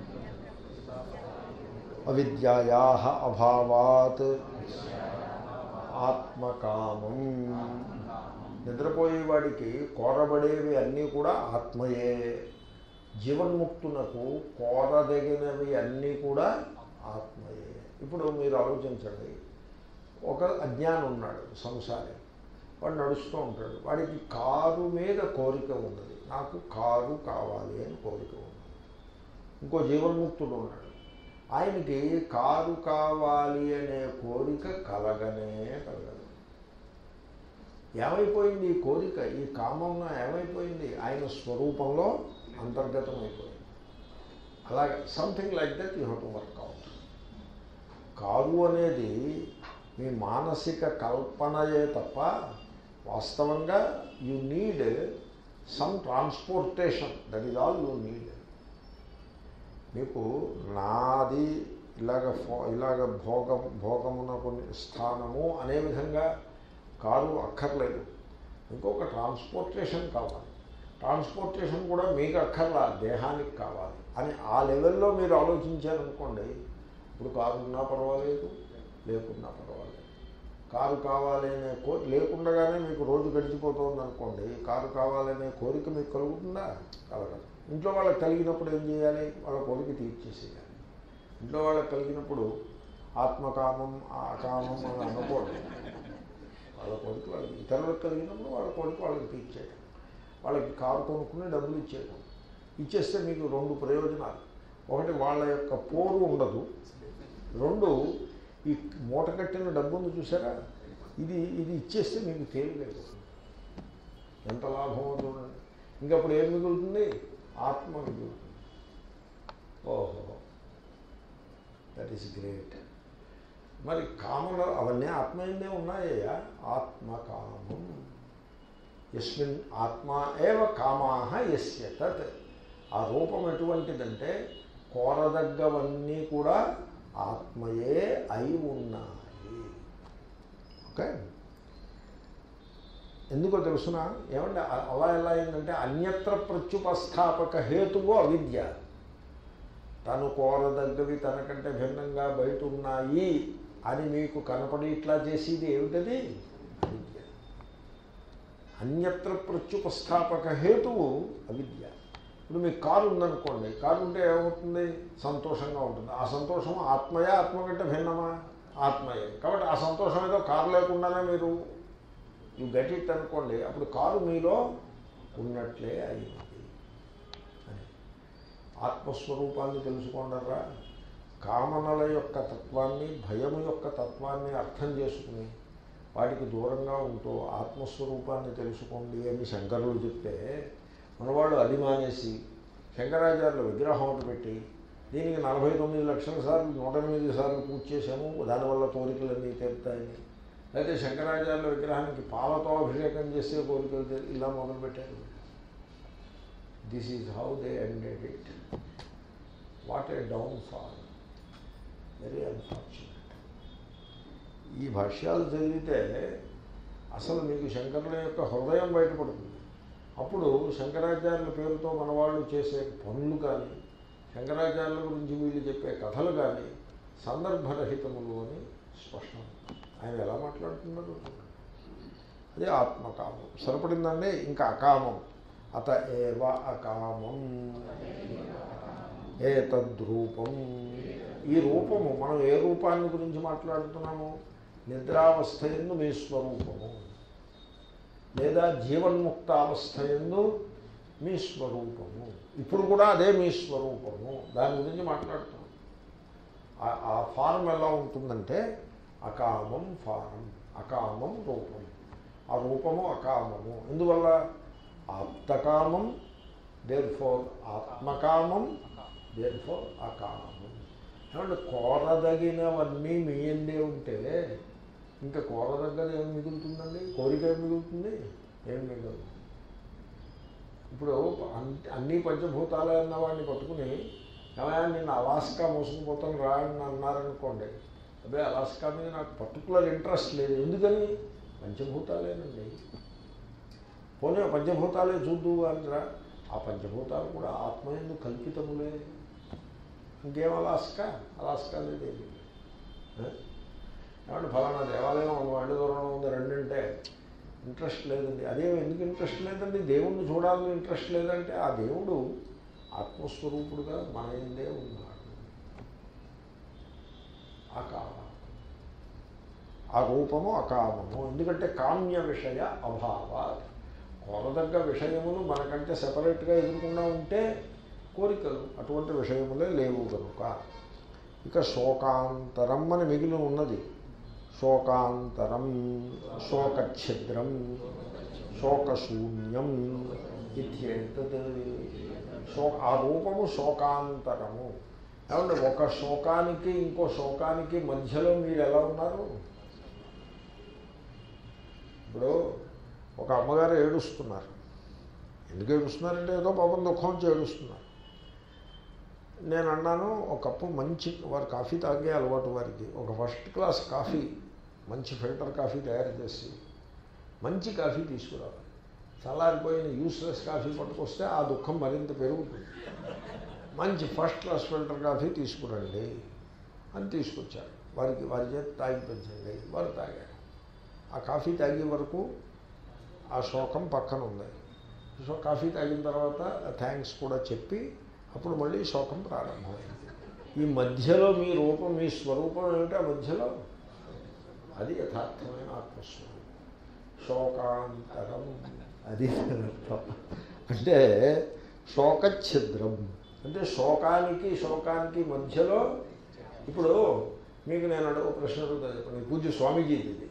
అవిద్యాయాః అభావాత్ ఆత్మకామం. నిద్రపోయేవాడికి కోరబడేవి అన్నీ కూడా ఆత్మయే. జీవన్ముక్తునకు కోరదగినవి అన్నీ కూడా ఆత్మయే. ఇప్పుడు మీరు ఆలోచించండి, ఒక అజ్ఞానం ఉన్నాడు, సంసారి, వాడు నడుస్తూ ఉంటాడు, వాడికి కారు మీద కోరిక ఉన్నది, నాకు కారు కావాలి అని కోరిక ఉన్నది. ఇంకో జీవన్ముక్తుడు ఉన్నాడు, ఆయనకి కారు కావాలి అనే కోరిక కలగనే కలగదు. ఏమైపోయింది ఈ కోరిక, ఈ కామం ఏమైపోయింది, ఆయన స్వరూపంలో అంతర్గతం అయిపోయింది. అలాగే something like that you have to work out. Car అనేది మీ మానసిక కల్పనయే తప్ప వాస్తవంగా you need some transportation, that is all you need. మీకు నాది ఇలాగ భోగమునకు స్థానము అనే విధంగా కారు అక్కర్లేదు, ఇంకొక ట్రాన్స్పోర్టేషన్ కావాలి. ట్రాన్స్పోర్టేషన్ కూడా మీకు అక్కర్లా, దేహానికి కావాలి అని ఆ లెవెల్లో మీరు ఆలోచించారనుకోండి, ఇప్పుడు కారు ఉన్నా పర్వాలేదు, లేకున్నా పర్వాలేదు. కారు కావాలనే లేకుండగానే మీకు రోజు గడిచిపోతుంది అనుకోండి, కారు కావాలనే కోరిక మీకు కలుగుతుందా? కలగదు. ఇంట్లో వాళ్ళకి కలిగినప్పుడు ఏం చేయాలి? వాళ్ళ కోరిక తీర్చేసేయాలి. ఇంట్లో వాళ్ళకి కలిగినప్పుడు ఆత్మకామం అకామం అని అనకూడదు. వాళ్ళ కోరిక వాళ్ళకి, ఇతరులకు కలిగినప్పుడు వాళ్ళ కోరిక వాళ్ళకి తీర్చేయడం, వాళ్ళకి కారు కొనుక్కుని డబ్బులు ఇచ్చేయడం. ఇచ్చేస్తే మీకు రెండు ప్రయోజనాలు: ఒకటి వాళ్ళ యొక్క పోరు ఉండదు, రెండు ఈ మూట కట్టిన డబ్బు ఉంది చూసారా, ఇది ఇచ్చేస్తే మీకు తేలిలేదు. ఎంత లాభమో చూడండి. ఇంకప్పుడు ఏం మిగులుతుంది? ఆత్మ మిగులుతుంది. ఓహో, దట్ ఈస్ గ్రేట్. మరి కామలు అవన్నీ ఆత్మయందే ఉన్నాయ్యా. ఆత్మకామం యస్మిన్ ఆత్మా ఏవ కామాహ యస్య తత్. ఆ రూపం ఎటువంటిదంటే కోరదగ్గవన్నీ కూడా ఆత్మయే అయి ఉన్నాయి. ఓకే, ఎందుకో తెలుసునా? ఏమంటే అలా ఎలా అయిందంటే అన్యత్ర ప్రత్యుపస్థాపక హేతువు అవిద్య. తను కోరదగ్గవి తనకంటే భిన్నంగా బయట ఉన్నాయి అని మీకు కనపడి ఇట్లా చేసేది ఏమిటది? అవిద్య. అన్యత్ర ప్రత్యుపస్థాపక హేతువు అవిద్య. ఇప్పుడు మీకు కారు ఉందనుకోండి, కారు ఉంటే ఏమవుతుంది? సంతోషంగా ఉంటుంది. ఆ సంతోషం ఆత్మయే, ఆత్మ కంటే భిన్నమా? ఆత్మయే. కాబట్టి ఆ సంతోషం ఏదో కారు లేకుండానే మీరు యూ గెట్ ఇట్ అనుకోండి, అప్పుడు కారు మీలో ఉన్నట్లే అయింది అని. ఆత్మస్వరూపాన్ని తెలుసుకోండరా. కామనల యొక్క తత్వాన్ని, భయము యొక్క తత్వాన్ని అర్థం చేసుకుని వాటికి దూరంగా ఉంటూ ఆత్మస్వరూపాన్ని తెలుసుకోండి అని శంకరులు చెప్తే మనవాళ్ళు అది మానేసి శంకరాచార్యుల విగ్రహం ఒకటి పెట్టి దీనికి 49 లక్షల సార్లు 108 సార్లు పూజ చేశాము, దానివల్ల కోరికలన్నీ తీరుతాయని, అయితే శంకరాచార్యుల విగ్రహానికి పాలతో అభిషేకం చేసే కోరికలు ఇలా మొదలుపెట్టారు. This is how they ended it. What a downfall. Very unfortunate. ఈ భాష్యాలు చదివితే అసలు మీకు శంకరుల యొక్క హృదయం బయటపడుతుంది. అప్పుడు శంకరాచార్యుల పేరుతో మన వాళ్ళు చేసే పనులు కానీ, శంకరాచార్యుల గురించి వీళ్ళు చెప్పే కథలు కానీ సందర్భరహితములు అని స్పష్టం. ఆయన ఎలా మాట్లాడుతున్నారు? అదే ఆత్మకామం. సరిపడిందండి. ఇంకా అకామం. అత ఏవ అకామం ఏతద్రూపం. ఈ రూపము, మనం ఏ రూపాన్ని గురించి మాట్లాడుతున్నాము? నిద్రావస్థ యందు మీ స్వరూపము, లేదా జీవన్ముక్తావస్థ యందు మీ స్వరూపము. ఇప్పుడు కూడా అదే మీ స్వరూపము. దాని గురించి మాట్లాడుతున్నాం. ఆ ఫారం ఎలా ఉంటుందంటే అకామం ఫారం, అకామం రూపం. ఆ రూపము అకామము. ఎందువల్ల? ఆప్తకామం, దేర్ఫోర్ ఆత్మకామం, దేర్ఫోర్ అకామం. ఏమంటే కోరదగినవన్నీ మీ ఎందే ఉంటే ఇంకా కోరదగ్గది ఏం మిగులుతుందండి? కోరిక ఏం మిగులుతుంది? ఏం మిగలదు. ఇప్పుడు అన్ని పంచభూతాలే అన్నవాడిని పట్టుకుని ఏమైనా నేను అలాస్కా మోసుకుపోతాను రా అని అన్నారనుకోండి, అదే అలాస్కా మీద నాకు పర్టికులర్ ఇంట్రెస్ట్ లేదు. ఎందుకని? పంచభూతాలేనండి. పోనీ పంచభూతాలే చూద్దు అంటారా? ఆ పంచభూతాలు కూడా ఆత్మయందు కల్పితములే. ఇంకేం అలాస్కా? అలాస్కా లేదేది. ఏమంటే ఫలానా దేవాలయం వంట దూరంలో ఉంది రెండంటే ఇంట్రెస్ట్ లేదండి. అదే ఎందుకు ఇంట్రెస్ట్ లేదండి? దేవుణ్ణి చూడాలని ఇంట్రెస్ట్ లేదంటే ఆ దేవుడు ఆత్మస్వరూపుడుగా మన యందే ఉన్నాడు. అకామ, ఆ రూపము అకామము. ఎందుకంటే కామ్య విషయ అభావ, కోరదగ్గ విషయములు మనకంటే సెపరేట్గా ఎదురకుండా ఉంటే కోరికలు అటువంటి విషయములే లేవు కనుక. ఇక శోకాంతరం అని మిగిలి ఉన్నది. శోకాంతరం, శోకఛిద్రం, శోకశూన్యం ఇత్యేతత్. ఆ రూపము శోకాంతరము. ఏమంటే ఒక శోకానికి ఇంకో శోకానికి మధ్యలో మీరు ఎలా ఉన్నారు? ఇప్పుడు ఒక అమ్మగారు ఏడుస్తున్నారు. ఎందుకు ఏడుస్తున్నారంటే ఏదో పాపం దుఃఖం వచ్చి ఏడుస్తున్నారు. నేను అన్నాను, ఒక కప్పు మంచి, వారు కాఫీ తాగే అలవాటు వారికి, ఒక ఫస్ట్ క్లాస్ కాఫీ, మంచి ఫిల్టర్ కాఫీ తయారు చేసి మంచి కాఫీ తీసుకురావాలి. చల్లారిపోయిన యూస్లెస్ కాఫీ పట్టుకొస్తే ఆ దుఃఖం మరింత పెరుగుతుంది. మంచి ఫస్ట్ క్లాస్ ఫిల్టర్ కాఫీ తీసుకురండి అని తీసుకొచ్చారు. వారి చేత తాగిపించండి. వారు తాగారు. ఆ కాఫీ తాగే వరకు ఆ శోకం పక్కన ఉంది. సో కాఫీ తాగిన తర్వాత థ్యాంక్స్ కూడా చెప్పి అప్పుడు మళ్ళీ శోకం ప్రారంభమైంది. ఈ మధ్యలో మీ రూపం, మీ స్వరూపం ఏమిటి? ఆ మధ్యలో అది యథార్థమైన ఆత్మస్వరూపం. శోకాంతరం అది అంటే శోకఛిద్రం అంటే శోకానికి మధ్యలో. ఇప్పుడు మీకు నేను అడుగు ప్రశ్న అడుగుతాను చెప్పండి. పూజ్య స్వామీజీది ఇది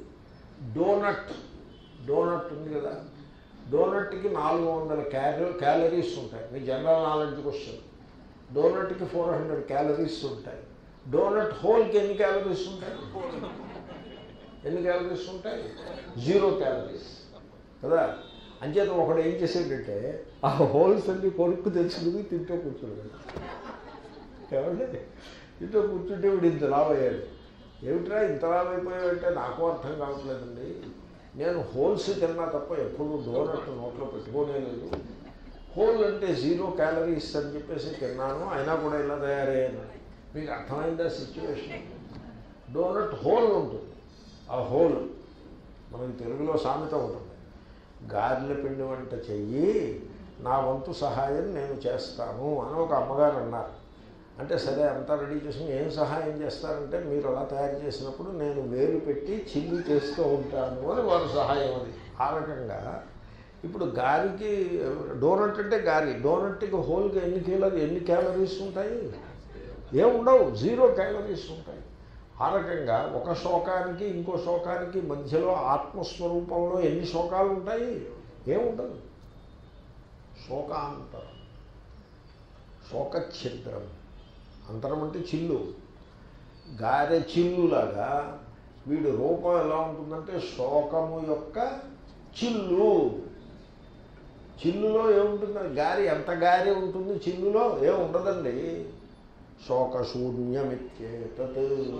డోనట్ ఉంది కదా, డోనట్కి 400 క్యాలరీస్ ఉంటాయి. మీ జనరల్ నాలెడ్జ్కి వస్తుంది. డోనట్కి 400 క్యాలరీస్ ఉంటాయి. డోనట్ హోల్కి ఎన్ని క్యాలరీస్ ఉంటాయి? ఎన్ని క్యాలరీస్ ఉంటాయి? 0 క్యాలరీస్ కదా. అంచేత ఒకడు ఏం చేసేటంటే ఆ హోల్స్ అన్ని కొడుకు తెచ్చుకుని తింటూ కూర్చున్నాడు. ఏమంటే తింటూ కూర్చుంటే వీడు ఇంత లాభయ్యాడు. ఏమిట్రా ఇంత లాభైపోయాడంటే నాకు అర్థం కావట్లేదండి. నేను హోల్స్ తిన్నా తప్ప ఎప్పుడు డోనట్ నోట్లో పెట్టుకోనే లేదు. హోల్ అంటే 0 క్యాలరీస్ అని చెప్పేసి తిన్నాను, అయినా కూడా ఇలా తయారయ్యాను. మీకు అర్థమైందా సిచ్యువేషన్? డోనట్ హోల్ ఉంటుంది. ఆ హోల్ మనకి తెలుగులో సామెత ఉంటుంది, గారెల పిండి వంట చెయ్యి, నా వంతు సహాయం నేను చేస్తాను అని ఒక అమ్మగారు అన్నారు. అంటే సరే అంతా రెడీ చేసి ఏం సహాయం చేస్తారంటే మీరు అలా తయారు చేసినప్పుడు నేను వేలు పెట్టి చిల్లి చేస్తూ ఉంటాను అని వారు సహాయం. అది ఆ రకంగా ఇప్పుడు గారికి డోనట్ అంటే గారి, డోనట్కి హోల్కి ఎన్ని క్యాలరీస్ ఉంటాయి? ఏముండవు, 0 క్యాలరీస్ ఉంటాయి. ఆ రకంగా ఒక శోకానికి ఇంకో శోకానికి మధ్యలో ఆత్మస్వరూపంలో ఎన్ని శోకాలు ఉంటాయి? ఏముండదు. శోకాంతరం, శోకఛిద్రం. అంతరం అంటే చిల్లు, గారె చిల్లులాగా వీడి రూపం ఎలా ఉంటుందంటే శోకము యొక్క చిల్లు. చిల్లులో ఏముంటుంది? గారి ఎంత గారి ఉంటుంది చిల్లులో? ఏముండదండి. శోకశూన్యమిత్యేతత్,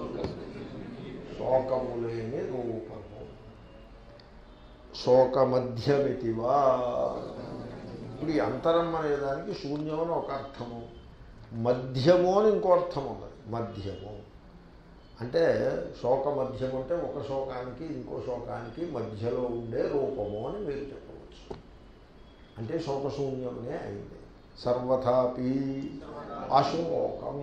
శోకము లేని రూపము. శోకమధ్యమితివా. ఇప్పుడు ఈ అంతరం అనేదానికి శూన్యం అని ఒక అర్థము, మధ్యము అని ఇంకో అర్థం ఉన్నది. మధ్యము అంటే శోక మధ్యము అంటే ఒక శోకానికి ఇంకో శోకానికి మధ్యలో ఉండే రూపము అని మీరు చెప్పవచ్చు. అంటే శోకశూన్యమనే అయింది. సర్వథాపి అశోకం.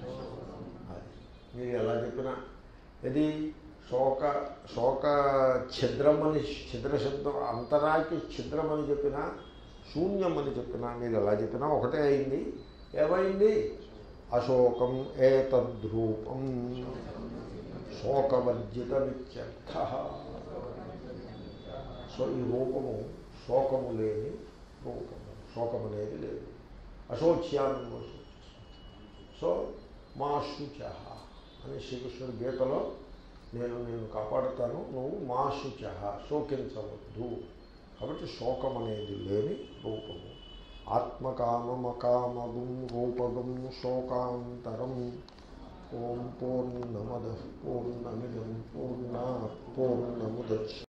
మీరు ఎలా చెప్పినా ఇది శోక ఛిద్రమని, ఛిద్రశబ్దం అంతరాకి ఛిద్రమని చెప్పినా, శూన్యమని చెప్పినా, మీరు ఎలా చెప్పినా ఒకటే అయింది. ఏమైంది? అశోకం ఏతద్రూపం శోకవర్జితమిత్యర్థ. సో ఈ రూపము శోకము లేని రూపము, శోకం అనేది లేదు. అశోచ్యానంలో సూచిస్తుంది. సో మా శుచ అని శ్రీకృష్ణుడి గీతలో నేను కాపాడుతాను, నువ్వు మా శుచ, శోకించవద్దు. కాబట్టి శోకం అనేది లేని రూపము. ఆత్మకామకామగం రూపగం శోకాంతరం. ఓం పూర్ణమదః పూర్ణమిదం పూర్ణాత్ పూర్ణముదచ్యతే